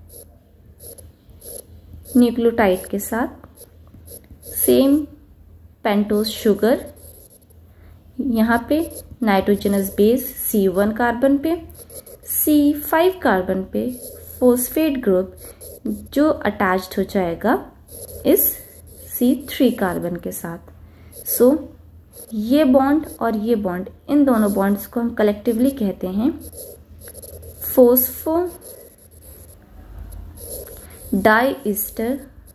न्यूक्लियोटाइड के साथ, सेम पेंटोज शुगर, यहाँ पे नाइट्रोजनस बेस C1 कार्बन पे, C5 कार्बन पे फॉस्फेट ग्रुप जो अटैच्ड हो जाएगा इस C3 कार्बन के साथ। सो ये बॉन्ड और ये बॉन्ड, इन दोनों बॉन्ड्स को हम कलेक्टिवली कहते हैं phosphodiester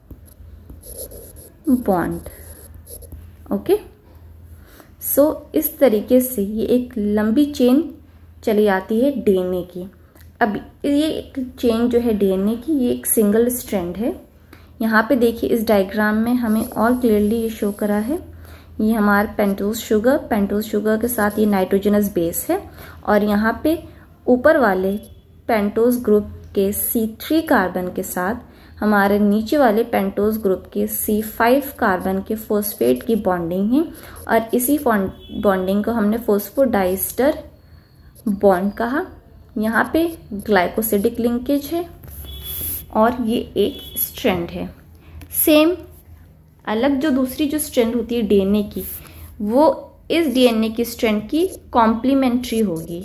bond. Okay, so इस तरीके से ये एक लंबी चेन चली आती है डीएनए की। अब ये एक चेन जो है डीएनए की, ये एक सिंगल स्ट्रैंड है। यहाँ पे देखिए इस डायग्राम में हमें और क्लियरली ये शो करा है। ये हमारा पेंटोज शुगर के साथ ये नाइट्रोजनस बेस है, और यहाँ पे ऊपर वाले पेंटोज ग्रुप के C3 कार्बन के साथ हमारे नीचे वाले पेंटोज ग्रुप के C5 कार्बन के फॉस्फेट की बॉन्डिंग है, और इसी बॉन्डिंग को हमने फॉस्फोडाइस्टर बॉन्ड कहा। यहाँ पे ग्लाइकोसिडिक लिंकेज है और ये एक स्ट्रैंड है। सेम अलग जो दूसरी जो स्ट्रैंड होती है डीएनए की, वो इस डीएनए की स्ट्रैंड की कॉम्प्लीमेंट्री होगी।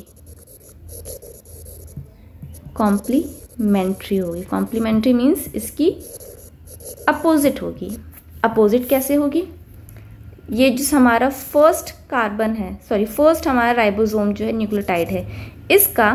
कॉम्प्लीमेंट्री मीन्स इसकी अपोजिट होगी। अपोजिट कैसे होगी? ये जो हमारा फर्स्ट कार्बन है, फर्स्ट हमारा राइबोसोम जो है न्यूक्लियोटाइड है, इसका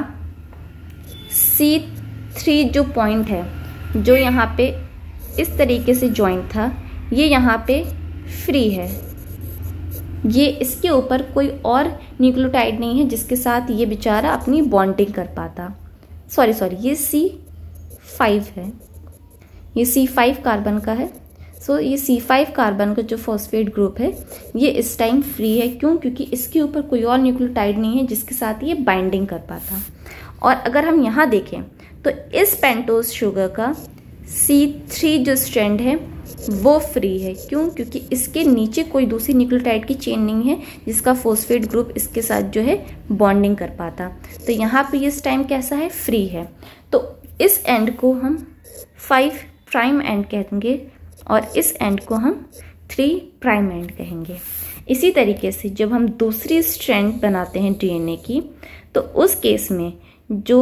C3 जो पॉइंट है, जो यहाँ पे इस तरीके से जॉइंट था, ये यहाँ पे फ्री है। ये इसके ऊपर कोई और न्यूक्लियोटाइड नहीं है जिसके साथ ये बेचारा अपनी बॉन्डिंग कर पाता। ये C5 है, ये C5 कार्बन का है। ये C5 कार्बन का जो फॉस्फेट ग्रुप है, ये इस टाइम फ्री है। क्यों? क्योंकि इसके ऊपर कोई और न्यूक्लियोटाइड नहीं है जिसके साथ ये बाइंडिंग कर पाता। और अगर हम यहाँ देखें तो इस पेंटोज शुगर का C3 जो स्ट्रैंड है वो फ्री है। क्यों? क्योंकि इसके नीचे कोई दूसरी न्यूक्लियोटाइड की चेन नहीं है जिसका फॉस्फेट ग्रुप इसके साथ जो है बॉन्डिंग कर पाता। तो यहाँ पे इस टाइम कैसा है? फ्री है। तो इस एंड को हम 5 प्राइम एंड कहेंगे और इस एंड को हम 3 प्राइम एंड कहेंगे। इसी तरीके से जब हम दूसरी स्ट्रैंड बनाते हैं डीएनए की, तो उस केस में जो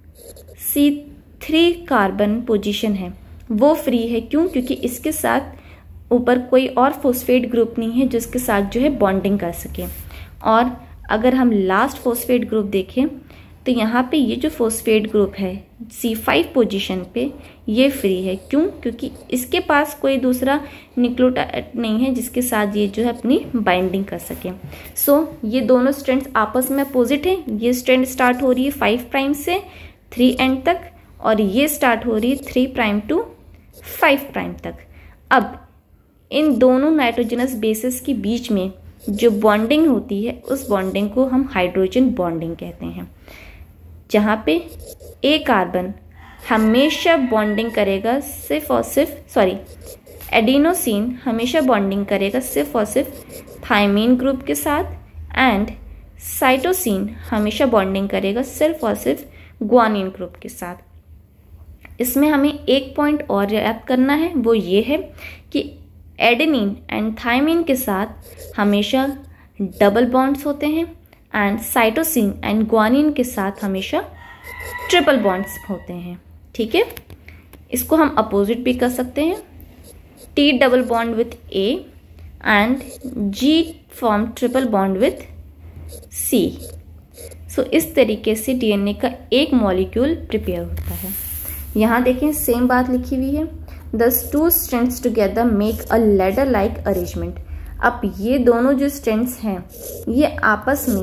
C3 कार्बन पोजीशन है वो फ्री है। क्यों? क्योंकि इसके साथ ऊपर कोई और फॉस्फेट ग्रुप नहीं है जिसके साथ जो है बॉन्डिंग कर सके। और अगर हम लास्ट फॉस्फेट ग्रुप देखें तो यहाँ पे ये जो फॉस्फेट ग्रुप है C5 पोजीशन पे, ये फ्री है। क्यों? क्योंकि इसके पास कोई दूसरा न्यूक्लियोटाइड नहीं है जिसके साथ ये जो है अपनी बाइंडिंग कर सके। ये दोनों स्ट्रैंड्स आपस में अपोजिट है। ये स्ट्रैंड स्टार्ट हो रही है 5 प्राइम से 3 एंड तक, और ये स्टार्ट हो रही है 3 प्राइम टू 5 प्राइम तक। अब इन दोनों नाइट्रोजनस बेसेस के बीच में जो बॉन्डिंग होती है, उस बॉन्डिंग को हम हाइड्रोजन बॉन्डिंग कहते हैं, जहाँ पे ए कार्बन हमेशा बॉन्डिंग करेगा सिर्फ और सिर्फ एडिनोसिन हमेशा बॉन्डिंग करेगा सिर्फ और सिर्फ थायमीन ग्रुप के साथ, एंड साइटोसिन हमेशा बॉन्डिंग करेगा सिर्फ और सिर्फ ग्वानिन ग्रुप के साथ। इसमें हमें एक पॉइंट और याद करना है, वो ये है कि एडेनिन एंड थायमीन के साथ हमेशा डबल बॉन्ड्स होते हैं, एंड साइटोसिन एंड ग्वानिन के साथ हमेशा ट्रिपल बॉन्ड्स होते हैं। ठीक है, इसको हम अपोजिट भी कर सकते हैं। T double bond with A and G form triple bond with C। इस तरीके से डीएनए का एक मॉलिक्यूल प्रिपेयर होता है। यहाँ देखें सेम बात लिखी हुई है, Thus two strands together make a ladder like arrangement। अब ये दोनों जो स्ट्रैंड्स हैं ये आपस में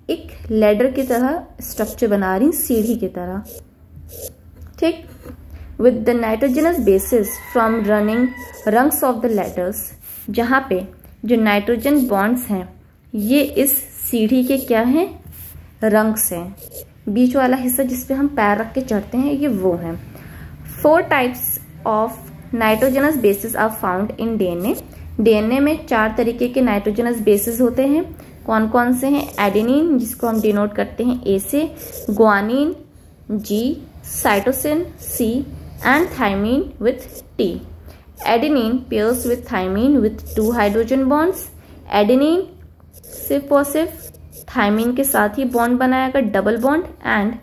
एक लैडर की तरह स्ट्रक्चर बना रही, सीढ़ी की तरह, ठीक। With the nitrogenous bases from running rungs of the ladders, जहाँ पे जो नाइट्रोजन बॉन्ड्स हैं ये इस सीढ़ी के क्या हैं, रंग्स हैं। बीच वाला हिस्सा जिसपे हम पैर रख के चढ़ते हैं ये वो है। 4 types of nitrogenous bases are found in DNA. DNA में 4 तरीके के नाइट्रोजनस बेसिस होते हैं। कौन कौन से हैं? एडेनिन, जिसको हम डिनोट करते हैं ए से, guanine G, cytosine C and thymine with T. Adenine pairs with thymine with 2 hydrogen bonds. Adenine सिर्फ और सिर्फ थाइमिन के साथ ही बॉन्ड बनाएगा, double bond. And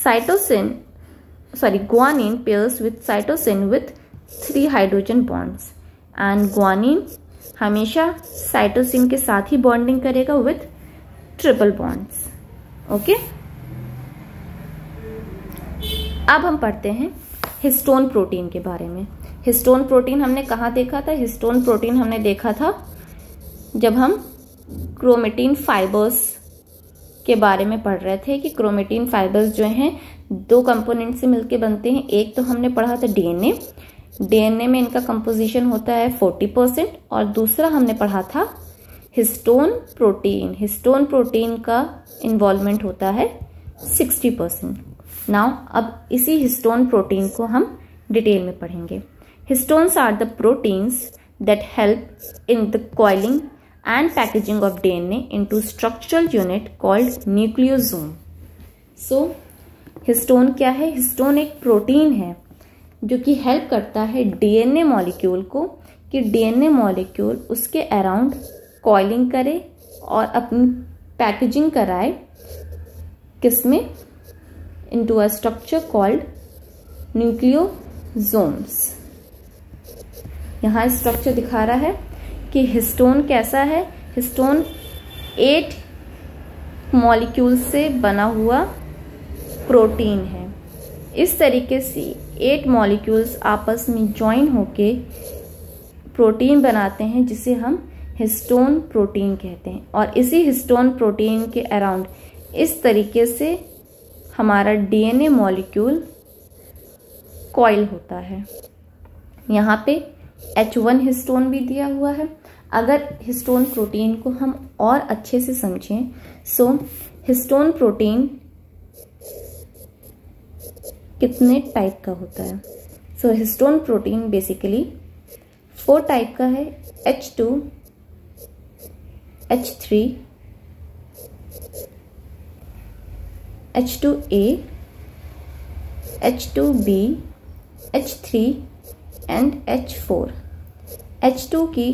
guanine pairs with cytosine with 3 hydrogen bonds. And guanine हमेशा cytosine के साथ ही बॉन्डिंग करेगा विथ ट्रिपल बॉन्ड्स। ओके, अब हम पढ़ते हैं हिस्टोन प्रोटीन के बारे में। हिस्टोन प्रोटीन हमने कहाँ देखा था? हिस्टोन प्रोटीन हमने देखा था जब हम क्रोमेटिन फाइबर्स के बारे में पढ़ रहे थे कि क्रोमेटिन फाइबर्स जो हैं 2 कंपोनेंट से मिलके बनते हैं। एक तो हमने पढ़ा था डीएनए, डीएनए में इनका कंपोजिशन होता है 40%, और दूसरा हमने पढ़ा था हिस्टोन प्रोटीन। हिस्टोन प्रोटीन का इन्वॉल्वमेंट होता है 60%। नाउ अब इसी हिस्टोन प्रोटीन को हम डिटेल में पढ़ेंगे। Histones are the proteins that help in the coiling and packaging of DNA into structural unit called nucleosome. So, histone क्या है? हिस्टोन एक प्रोटीन है जो कि हेल्प करता है डीएनए मॉलिक्यूल को कि डीएनए मॉलिक्यूल उसके अराउंड कॉइलिंग करे और अपनी पैकेजिंग कराए, किसमें? Into a structure called nucleosomes. यहाँ स्ट्रक्चर दिखा रहा है कि हिस्टोन कैसा है। हिस्टोन 8 मॉलिक्यूल से बना हुआ प्रोटीन है। इस तरीके से 8 मॉलिक्यूल्स आपस में ज्वाइन होके प्रोटीन बनाते हैं जिसे हम हिस्टोन प्रोटीन कहते हैं। और इसी हिस्टोन प्रोटीन के अराउंड इस तरीके से हमारा डीएनए मॉलिक्यूल कॉइल होता है। यहाँ पे H1 हिस्टोन भी दिया हुआ है। अगर हिस्टोन प्रोटीन को हम और अच्छे से समझें, सो हिस्टोन प्रोटीन कितने टाइप का होता है? So histone protein basically 4 type का है। H2, H3, H2A, H2B, H3 and H4। H2 की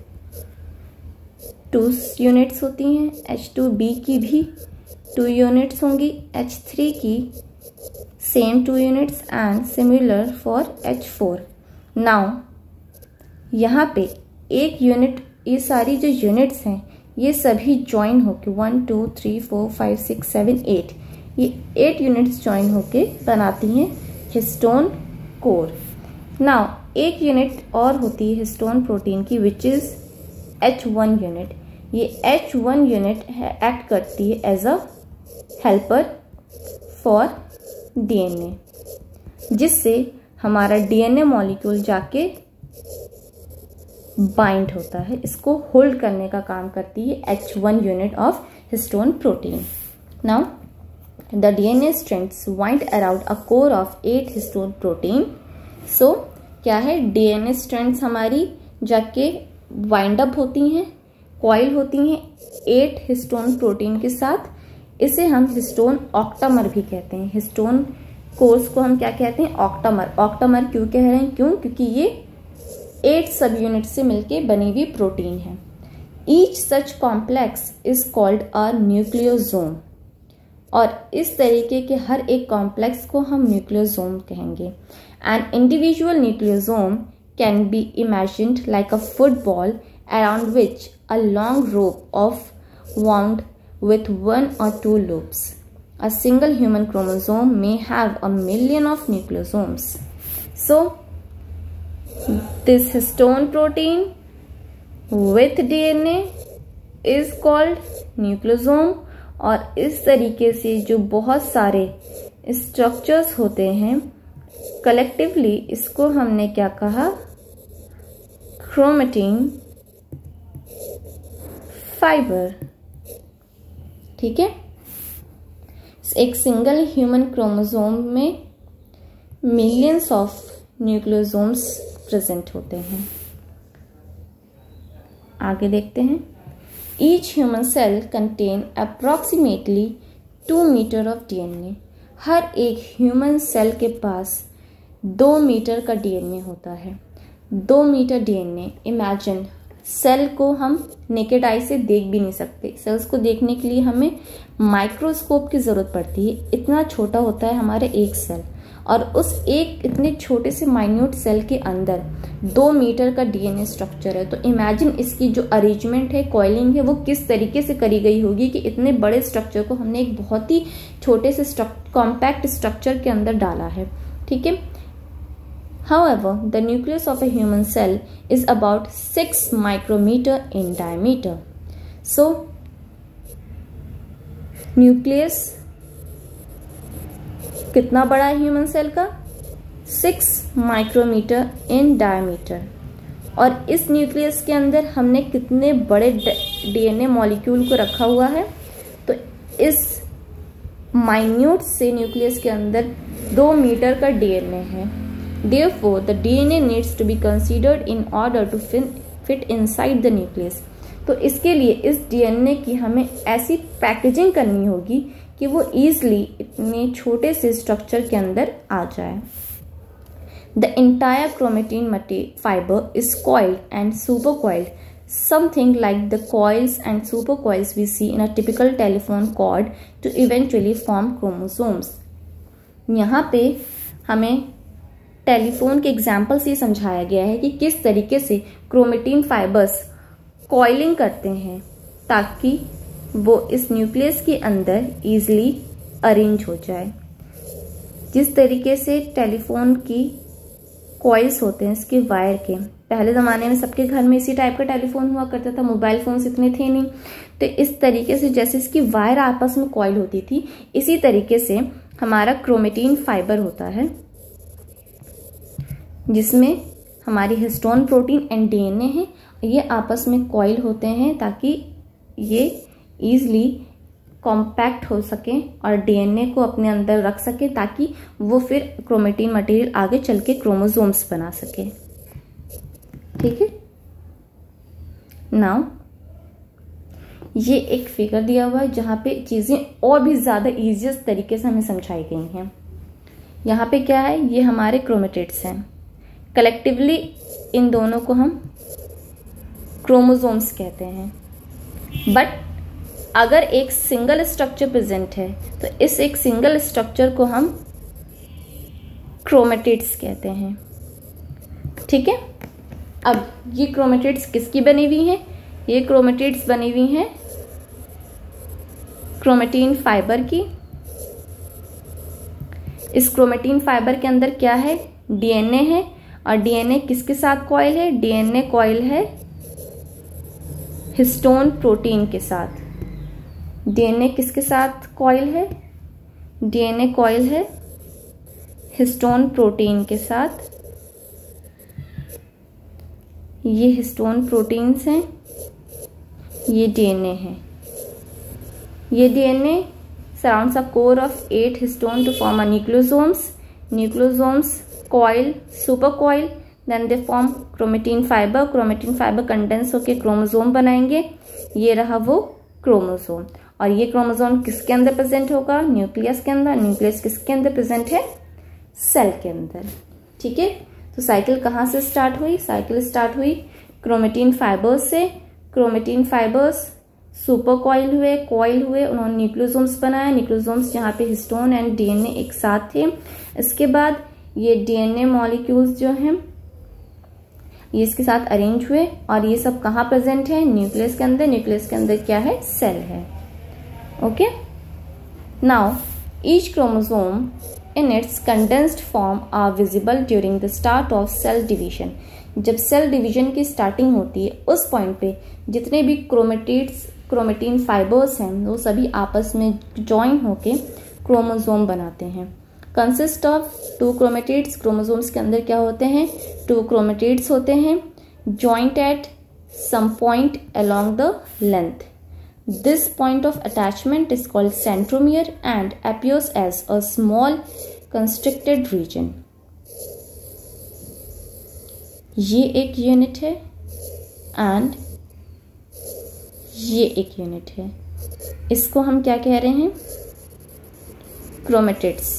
2 यूनिट्स होती हैं, H2B की भी 2 यूनिट्स होंगी, H3 की same 2 units and similar for H4। Now यहाँ पे एक यूनिट, ये सारी जो यूनिट्स हैं ये सभी ज्वाइन होके 1 2 3 4 5 6 7 8, ये 8 यूनिट्स ज्वाइन होके बनाती हैं हिस्टोन कोर। नाउ एक यूनिट और होती है हिस्टोन प्रोटीन की विच इज H1 यूनिट। ये H1 यूनिट एक्ट करती है as a helper for DNA, जिससे हमारा डीएनए मॉलिक्यूल जाके बाइंड होता है, इसको होल्ड करने का काम करती है H1 unit of histone protein. Now the DNA strands wind around a core of 8 histone protein. So क्या है, डीएनए स्ट्रैंड्स हमारी जाके वाइंड अप होती हैं, कॉइल होती हैं 8 हिस्टोन प्रोटीन के साथ। इसे हम हिस्टोन ऑक्टामर भी कहते हैं। हिस्टोन कोर्स को हम क्या कहते हैं? ऑक्टामर। ऑक्टामर क्यों कह रहे हैं? क्योंकि ये 8 सब यूनिट से मिलके बनी हुई प्रोटीन है। Each such complex is called a nucleosome, और इस तरीके के हर एक कॉम्प्लेक्स को हम न्यूक्लियोसोम कहेंगे। An individual nucleosome can be imagined like a football around which a long rope of wound with 1 or 2 loops. A single human chromosome may have a million of nucleosomes. So, this histone protein with DNA is called nucleosome, और इस तरीके से जो बहुत सारे structures होते हैं, collectively इसको हमने क्या कहा, क्रोमेटिन फाइबर। ठीक है, एक सिंगल ह्यूमन क्रोमोसोम में मिलियंस ऑफ न्यूक्लियोसोम्स प्रेजेंट होते हैं। आगे देखते हैं। Each human cell contain approximately 2 meter of DNA. हर एक ह्यूमन सेल के पास 2 मीटर का डीएनए होता है। 2 मीटर डीएनए, इमेजिन, सेल को हम नेकेड आई से देख भी नहीं सकते। सेल्स को देखने के लिए हमें माइक्रोस्कोप की जरूरत पड़ती है। इतना छोटा होता है हमारे एक सेल, और उस एक इतने छोटे से माइन्यूट सेल के अंदर 2 मीटर का डीएनए स्ट्रक्चर है। तो इमेजिन इसकी जो अरेंजमेंट है, कॉइलिंग है, वो किस तरीके से करी गई होगी कि इतने बड़े स्ट्रक्चर को हमने एक बहुत ही छोटे से कॉम्पैक्ट स्ट्रक्चर के अंदर डाला है। ठीक है। However, the nucleus of a human cell is about 6 micrometer in diameter. So, nucleus कितना बड़ा है ह्यूमन सेल का? 6 माइक्रोमीटर इन डायमीटर। और इस न्यूक्लियस के अंदर हमने कितने बड़े डीएनए मॉलिक्यूल को रखा हुआ है? तो इस माइन्यूट से न्यूक्लियस के अंदर 2 मीटर का डीएनए है। Therefore, the DNA needs to be considered in order to fit inside the nucleus. तो इसके लिए इस डीएनए की हमें ऐसी पैकेजिंग करनी होगी कि वो ईजिली इतने छोटे से स्ट्रक्चर के अंदर आ जाए। The entire chromatin fiber is coiled and supercoiled, something like the coils and supercoils we see in a typical telephone cord to eventually form chromosomes. यहाँ पे हमें टेलीफोन के एग्जाम्पल से समझाया गया है कि किस तरीके से क्रोमेटिन फाइबर्स कॉइलिंग करते हैं ताकि वो इस न्यूक्लियस के अंदर इजीली अरेंज हो जाए। जिस तरीके से टेलीफोन की कॉइल्स होते हैं इसके वायर के, पहले ज़माने में सबके घर में इसी टाइप का टेलीफोन हुआ करता था, मोबाइल फोन्स इतने थे नहीं। तो इस तरीके से जैसे इसकी वायर आपस में कॉइल होती थी, इसी तरीके से हमारा क्रोमेटिन फाइबर होता है जिसमें हमारी हिस्टोन प्रोटीन एंड डीएनए है। ये आपस में कॉइल होते हैं ताकि ये ईजिली कॉम्पैक्ट हो सके और डीएनए को अपने अंदर रख सके ताकि वो फिर क्रोमेटिन मटेरियल आगे चल के क्रोमोसोम्स बना सके। ठीक है। नाउ ये एक फिगर दिया हुआ है जहाँ पे चीज़ें और भी ज़्यादा ईजिएस्ट तरीके से हमें समझाई गई हैं। यहाँ पे क्या है, ये हमारे क्रोमेटिड्स हैं। कलेक्टिवली इन दोनों को हम क्रोमोसोम्स कहते हैं। बट अगर एक सिंगल स्ट्रक्चर प्रेजेंट है तो इस एक सिंगल स्ट्रक्चर को हम क्रोमेटिड्स कहते हैं। ठीक है। अब ये क्रोमेटिड्स किसकी बनी हुई हैं? ये क्रोमेटिड्स बनी हुई हैं क्रोमेटिन फाइबर की। इस क्रोमेटिन फाइबर के अंदर क्या है? डीएनए है। और डीएनए किसके साथ कॉइल है? डीएनए कॉइल है हिस्टोन प्रोटीन के साथ। डीएनए किसके साथ कॉइल है? डीएनए कॉइल है हिस्टोन प्रोटीन के साथ। ये हिस्टोन प्रोटीन्स हैं, ये डीएनए है। ये DNA surrounds a core of 8 histone to form a nucleosomes. Nucleosomes coil, supercoil, then they form chromatin fiber. Chromatin fiber condense होके क्रोमोसोम बनाएंगे। ये रहा वो क्रोमोसोम। और ये क्रोमोसोम किसके अंदर प्रेजेंट होगा? न्यूक्लियस के अंदर। न्यूक्लियस किसके अंदर प्रेजेंट है? सेल के अंदर। ठीक है। तो साइकिल कहाँ से स्टार्ट हुई? साइकिल स्टार्ट हुई क्रोमेटिन फाइबर्स से। क्रोमेटिन फाइबर्स सुपर कॉइल हुए, कॉइल हुए, उन्होंने न्यूक्लियोसोम्स बनाए। न्यूक्लियोसोम्स जहाँ पे हिस्टोन एंड डीएनए एक साथ थे। इसके बाद ये डीएनए मॉलिक्यूल्स जो हैं ये इसके साथ अरेंज हुए और ये सब कहाँ प्रेजेंट है? न्यूक्लियस के अंदर। न्यूक्लियस के अंदर क्या है? सेल है। Okay. Now each chromosome in its condensed form are visible during the start of cell division. जब सेल डिवीजन की स्टार्टिंग होती है उस पॉइंट पे जितने भी क्रोमेटिड्स क्रोमेटिन फाइबर्स हैं वो सभी आपस में ज्वाइन होके क्रोमोसोम बनाते हैं। Consist of 2 chromatids. क्रोमोसोम्स के अंदर क्या होते हैं? 2 क्रोमेटिड्स होते हैं joint at some point along the length. This point of attachment is called centromere and appears as a small constricted region. ये एक यूनिट है एंड ये एक यूनिट है। इसको हम क्या कह रहे हैं? क्रोमेटिड्स।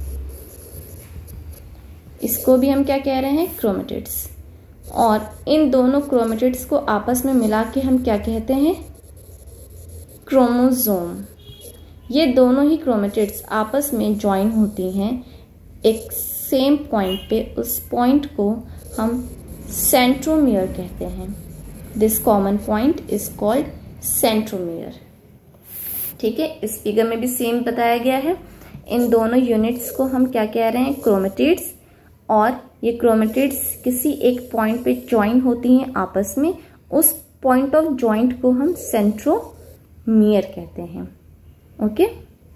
इसको भी हम क्या कह रहे हैं? क्रोमेटिड्स। और इन दोनों क्रोमेटिड्स को आपस में मिला के हम क्या कहते हैं? क्रोमोसोम। ये दोनों ही क्रोमेटिड्स आपस में ज्वाइन होती हैं एक सेम पॉइंट पे। उस पॉइंट को हम सेंट्रोमियर कहते हैं। This common point is called centromere. ठीक है, इस फिगर में भी सेम बताया गया है। इन दोनों यूनिट्स को हम क्या कह रहे हैं? क्रोमेटिड्स। और ये क्रोमेटिड्स किसी एक पॉइंट पे ज्वाइन होती हैं आपस में। उस पॉइंट ऑफ ज्वाइंट को हम सेंट्रोमियर कहते हैं। Okay,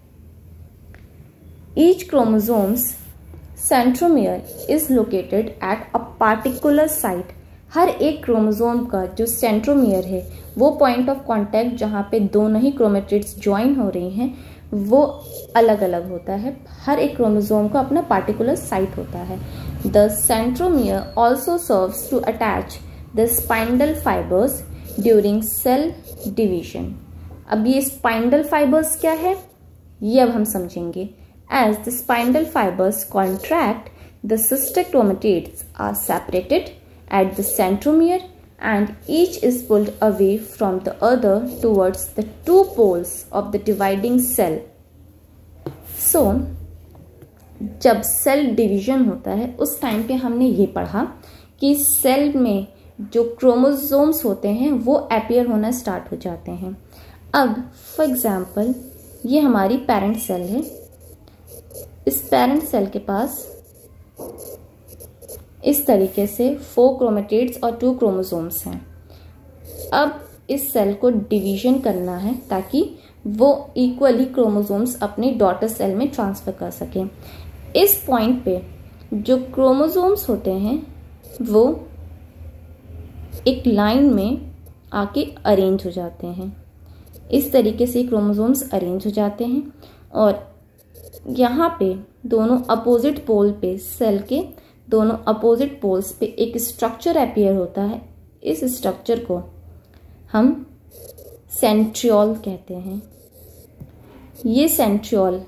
each chromosome's centromere is located at a particular site. हर एक क्रोमोसोम का जो सेंट्रोमियर है वो पॉइंट ऑफ कांटेक्ट जहाँ पे दोनों ही क्रोमेटिड्स ज्वाइन हो रही हैं वो अलग अलग होता है। हर एक क्रोमोसोम का अपना पार्टिकुलर साइट होता है। The centromere also serves to attach the spindle fibres during cell division. अब ये स्पाइंडल फाइबर्स क्या है ये अब हम समझेंगे। As the spindle fibres contract the sister chromatids are separated at the centromere and each is pulled away from the other towards the 2 poles of the dividing cell. So, जब cell division होता है उस time पे हमने ये पढ़ा कि cell में जो क्रोमोसोम्स होते हैं वो अपीयर होना स्टार्ट हो जाते हैं। अब फॉर एग्जाम्पल ये हमारी पेरेंट सेल है। इस पेरेंट सेल के पास इस तरीके से 4 क्रोमेटिड्स और 2 क्रोमोसोम्स हैं। अब इस सेल को डिवीजन करना है ताकि वो इक्वली क्रोमोसोम्स अपने डॉटर सेल में ट्रांसफर कर सकें। इस पॉइंट पे जो क्रोमोसोम्स होते हैं वो एक लाइन में आके अरेंज हो जाते हैं। इस तरीके से क्रोमोसोम्स अरेंज हो जाते हैं और यहाँ पे दोनों अपोजिट पोल पे सेल के दोनों अपोजिट पोल्स पे एक स्ट्रक्चर अपीयर होता है। इस स्ट्रक्चर को हम सेंट्रियोल कहते हैं। ये सेंट्रियोल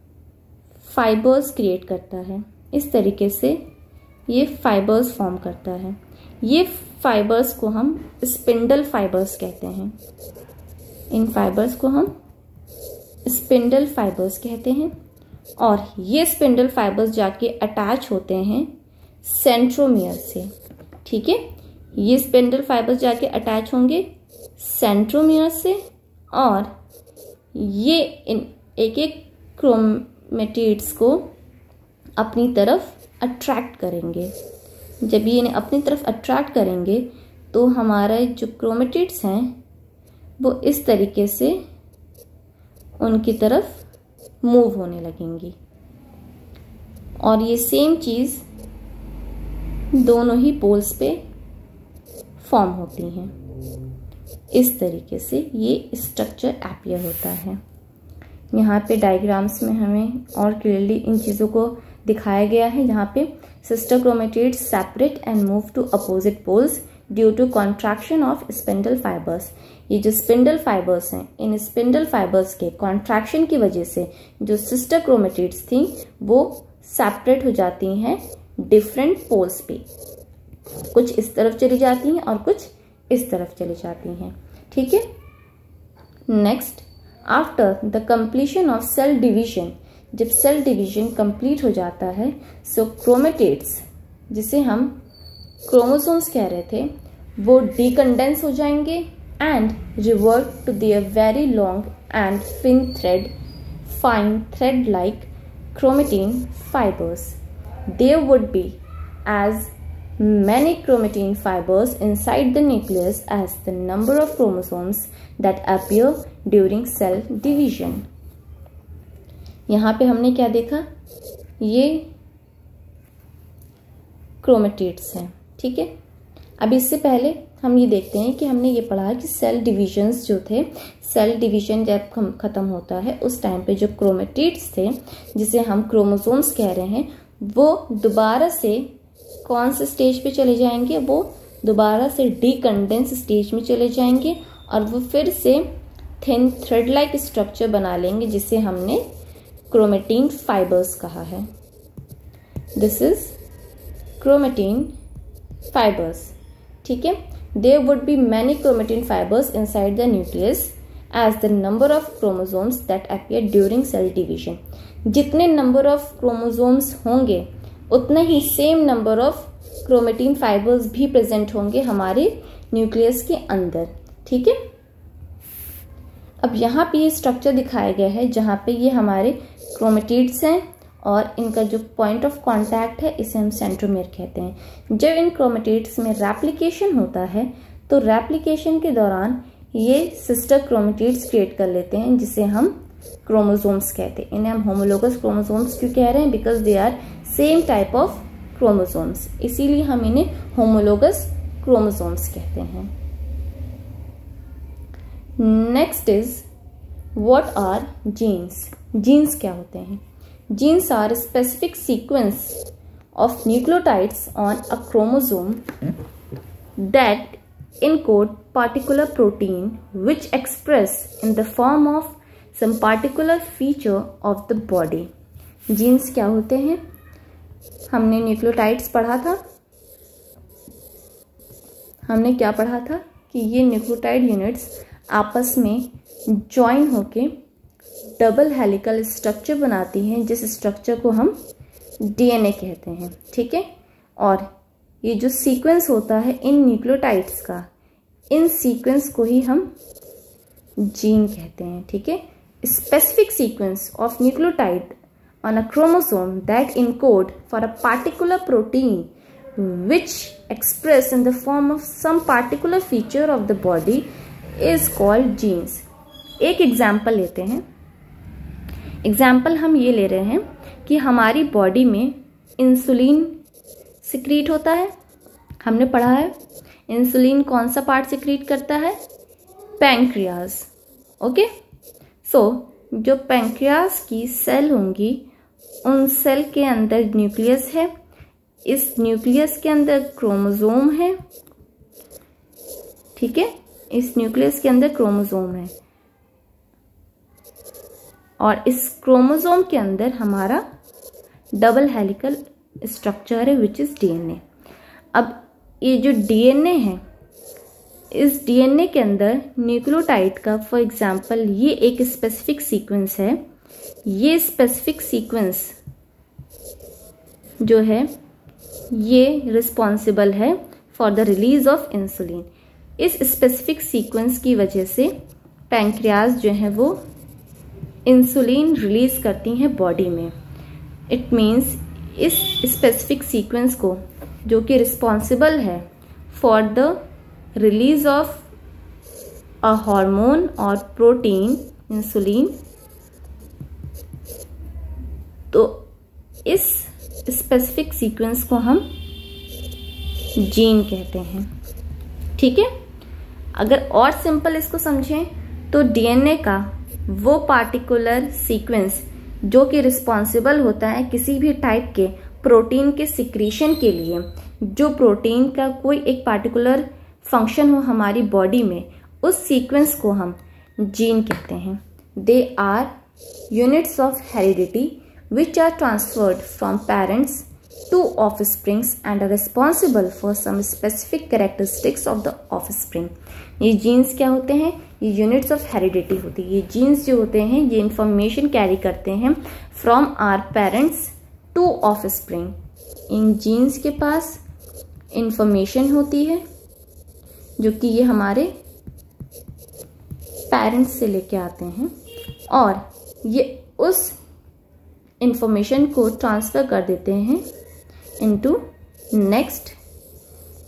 फाइबर्स क्रिएट करता है। इस तरीके से ये फाइबर्स फॉर्म करता है। ये फाइबर्स को हम स्पिंडल फाइबर्स कहते हैं। इन फाइबर्स को हम स्पिंडल फाइबर्स कहते हैं और ये स्पिंडल फाइबर्स जाके अटैच होते हैं सेंट्रोमियर से। ठीक है, ये स्पिंडल फाइबर्स जाके अटैच होंगे सेंट्रोमियर से और ये इन एक एक क्रोमेटिड्स को अपनी तरफ अट्रैक्ट करेंगे। जब ये इन्हें अपनी तरफ अट्रैक्ट करेंगे तो हमारे जो क्रोमेटिड्स हैं वो इस तरीके से उनकी तरफ मूव होने लगेंगी और ये सेम चीज़ दोनों ही पोल्स पे फॉर्म होती हैं। इस तरीके से ये स्ट्रक्चर अपीयर होता है। यहाँ पे डायग्राम्स में हमें और क्लियरली इन चीज़ों को दिखाया गया है। यहाँ पे sister chromatids separate and move to opposite poles due to contraction of spindle fibres. ये जो स्पिंडल फाइबर्स हैं इन स्पिंडल फाइबर्स के कॉन्ट्रैक्शन की वजह से जो सिस्टर क्रोमेटिड्स थी वो सेपरेट हो जाती हैं डिफरेंट पोल्स पे। कुछ इस तरफ चली जाती हैं और कुछ इस तरफ चली जाती हैं। ठीक है, next after the completion of cell division, जब सेल डिवीजन कंप्लीट हो जाता है सो क्रोमेटिड्स जिसे हम क्रोमोसोम्स कह रहे थे वो डिकंडेंस हो जाएंगे and revert to their very long and fin thread fine thread like chromatin fibers. They would be as many chromatin fibers inside the nucleus as the number of chromosomes that appear during cell division. यहाँ पे हमने क्या देखा, ये chromatids हैं, ठीक है। अब इससे पहले हम ये देखते हैं कि हमने ये पढ़ा कि सेल डिविजन्स जो थे, सेल डिवीजन जब खत्म होता है उस टाइम पे जो क्रोमेटिड्स थे जिसे हम क्रोमोसोम्स कह रहे हैं, वो दोबारा से कौन से स्टेज पे चले जाएंगे, वो दोबारा से डीकंडेंस स्टेज में चले जाएंगे और वो फिर से थिन थ्रेड लाइक स्ट्रक्चर बना लेंगे जिसे हमने क्रोमेटिन फाइबर्स कहा है। दिस इज क्रोमेटिन फाइबर्स, ठीक है। There would be many chromatin fibers inside the nucleus as the number of chromosomes that appear during cell division. जितने number of chromosomes होंगे उतने ही same number of chromatin fibers भी present होंगे हमारे nucleus के अंदर, ठीक है। अब यहाँ पे ये स्ट्रक्चर दिखाया गया है जहाँ पे ये हमारे क्रोमेटिड्स हैं और इनका जो पॉइंट ऑफ कांटेक्ट है इसे हम सेंट्रोमेयर कहते हैं। जब इन क्रोमेटिड्स में रेप्लिकेशन होता है तो रेप्लिकेशन के दौरान ये सिस्टर क्रोमेटिड्स क्रिएट कर लेते हैं जिसे हम क्रोमोसोम्स कहते हैं। इन्हें हम होमोलोगस क्रोमोसोम्स क्यों कह रहे हैं, because they are same type of chromosomes, इसीलिए हम इन्हें होमोलोगस क्रोमोसोम्स कहते हैं। Next is what are genes. Genes क्या होते हैं? Genes are a specific sequence of nucleotides on a chromosome that encode particular protein which express in the form of some particular feature of the body. Genes क्या होते हैं? हमने nucleotides पढ़ा था। हमने क्या पढ़ा था कि ये न्यूक्लियोटाइड यूनिट्स आपस में ज्वाइन होके डबल हेलिकल स्ट्रक्चर बनाती हैं, जिस स्ट्रक्चर को हम डीएनए कहते हैं, ठीक है। और ये जो सीक्वेंस होता है इन न्यूक्लियोटाइड्स का, इन सीक्वेंस को ही हम जीन कहते हैं, ठीक है। Specific sequence of nucleotide on a chromosome that encode for a particular protein which express in the form of some particular feature of the body is called genes. एक example लेते हैं। Example हम ये ले रहे हैं कि हमारी बॉडी में इंसुलिन सिक्रीट होता है। हमने पढ़ा है इंसुलिन कौन सा पार्ट सिक्रीट करता है? Pancreas, okay. सो जो पैंक्रियाज की सेल होंगी उन सेल के अंदर न्यूक्लियस है, इस न्यूक्लियस के अंदर क्रोमोसोम है, ठीक है। इस न्यूक्लियस के अंदर क्रोमोसोम है और इस क्रोमोसोम के अंदर हमारा डबल हेलिकल स्ट्रक्चर है विच इज डीएनए। अब ये जो डीएनए है, इस डीएनए के अंदर न्यूक्लियोटाइड का फॉर एग्जांपल ये एक स्पेसिफिक सीक्वेंस है। ये स्पेसिफिक सीक्वेंस जो है ये रिस्पॉन्सिबल है for the release of insulin. इस स्पेसिफिक सीक्वेंस की वजह से पैंक्रियाज जो है वो इंसुलिन रिलीज करती हैं बॉडी में। इट मीन्स इस स्पेसिफिक सीक्वेंस को जो कि रिस्पॉन्सिबल है for the release of a hormone और प्रोटीन इंसुलिन, तो इस स्पेसिफिक सीक्वेंस को हम जीन कहते हैं, ठीक है। अगर और सिंपल इसको समझें तो डीएनए का वो पार्टिकुलर सीक्वेंस जो कि रिस्पॉन्सिबल होता है किसी भी टाइप के प्रोटीन के सिक्रीशन के लिए, जो प्रोटीन का कोई एक पार्टिकुलर फंक्शन हो हमारी बॉडी में, उस सीक्वेंस को हम जीन कहते हैं। They are units of heredity which are transferred from parents to offsprings and are responsible for some specific characteristics of the offspring. ये जीन्स क्या होते हैं? ये यूनिट्स ऑफ हेरिडिटी होती है। ये जीन्स जो होते हैं ये इंफॉर्मेशन कैरी करते हैं from our parents to offspring. इन जीन्स के पास इंफॉर्मेशन होती है जो कि ये हमारे पेरेंट्स से लेके आते हैं और ये उस इंफॉर्मेशन को ट्रांसफर कर देते हैं इनटू नेक्स्ट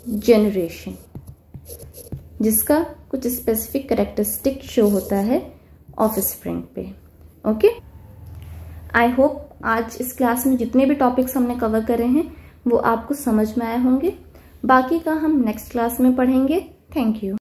जनरेशन, जिसका कुछ स्पेसिफिक कैरेक्टरिस्टिक शो होता है ऑफस्प्रिंग पे। ओके, आई होप आज इस क्लास में जितने भी टॉपिक्स हमने कवर करे हैं वो आपको समझ में आए होंगे। बाकी का हम नेक्स्ट क्लास में पढ़ेंगे। Thank you.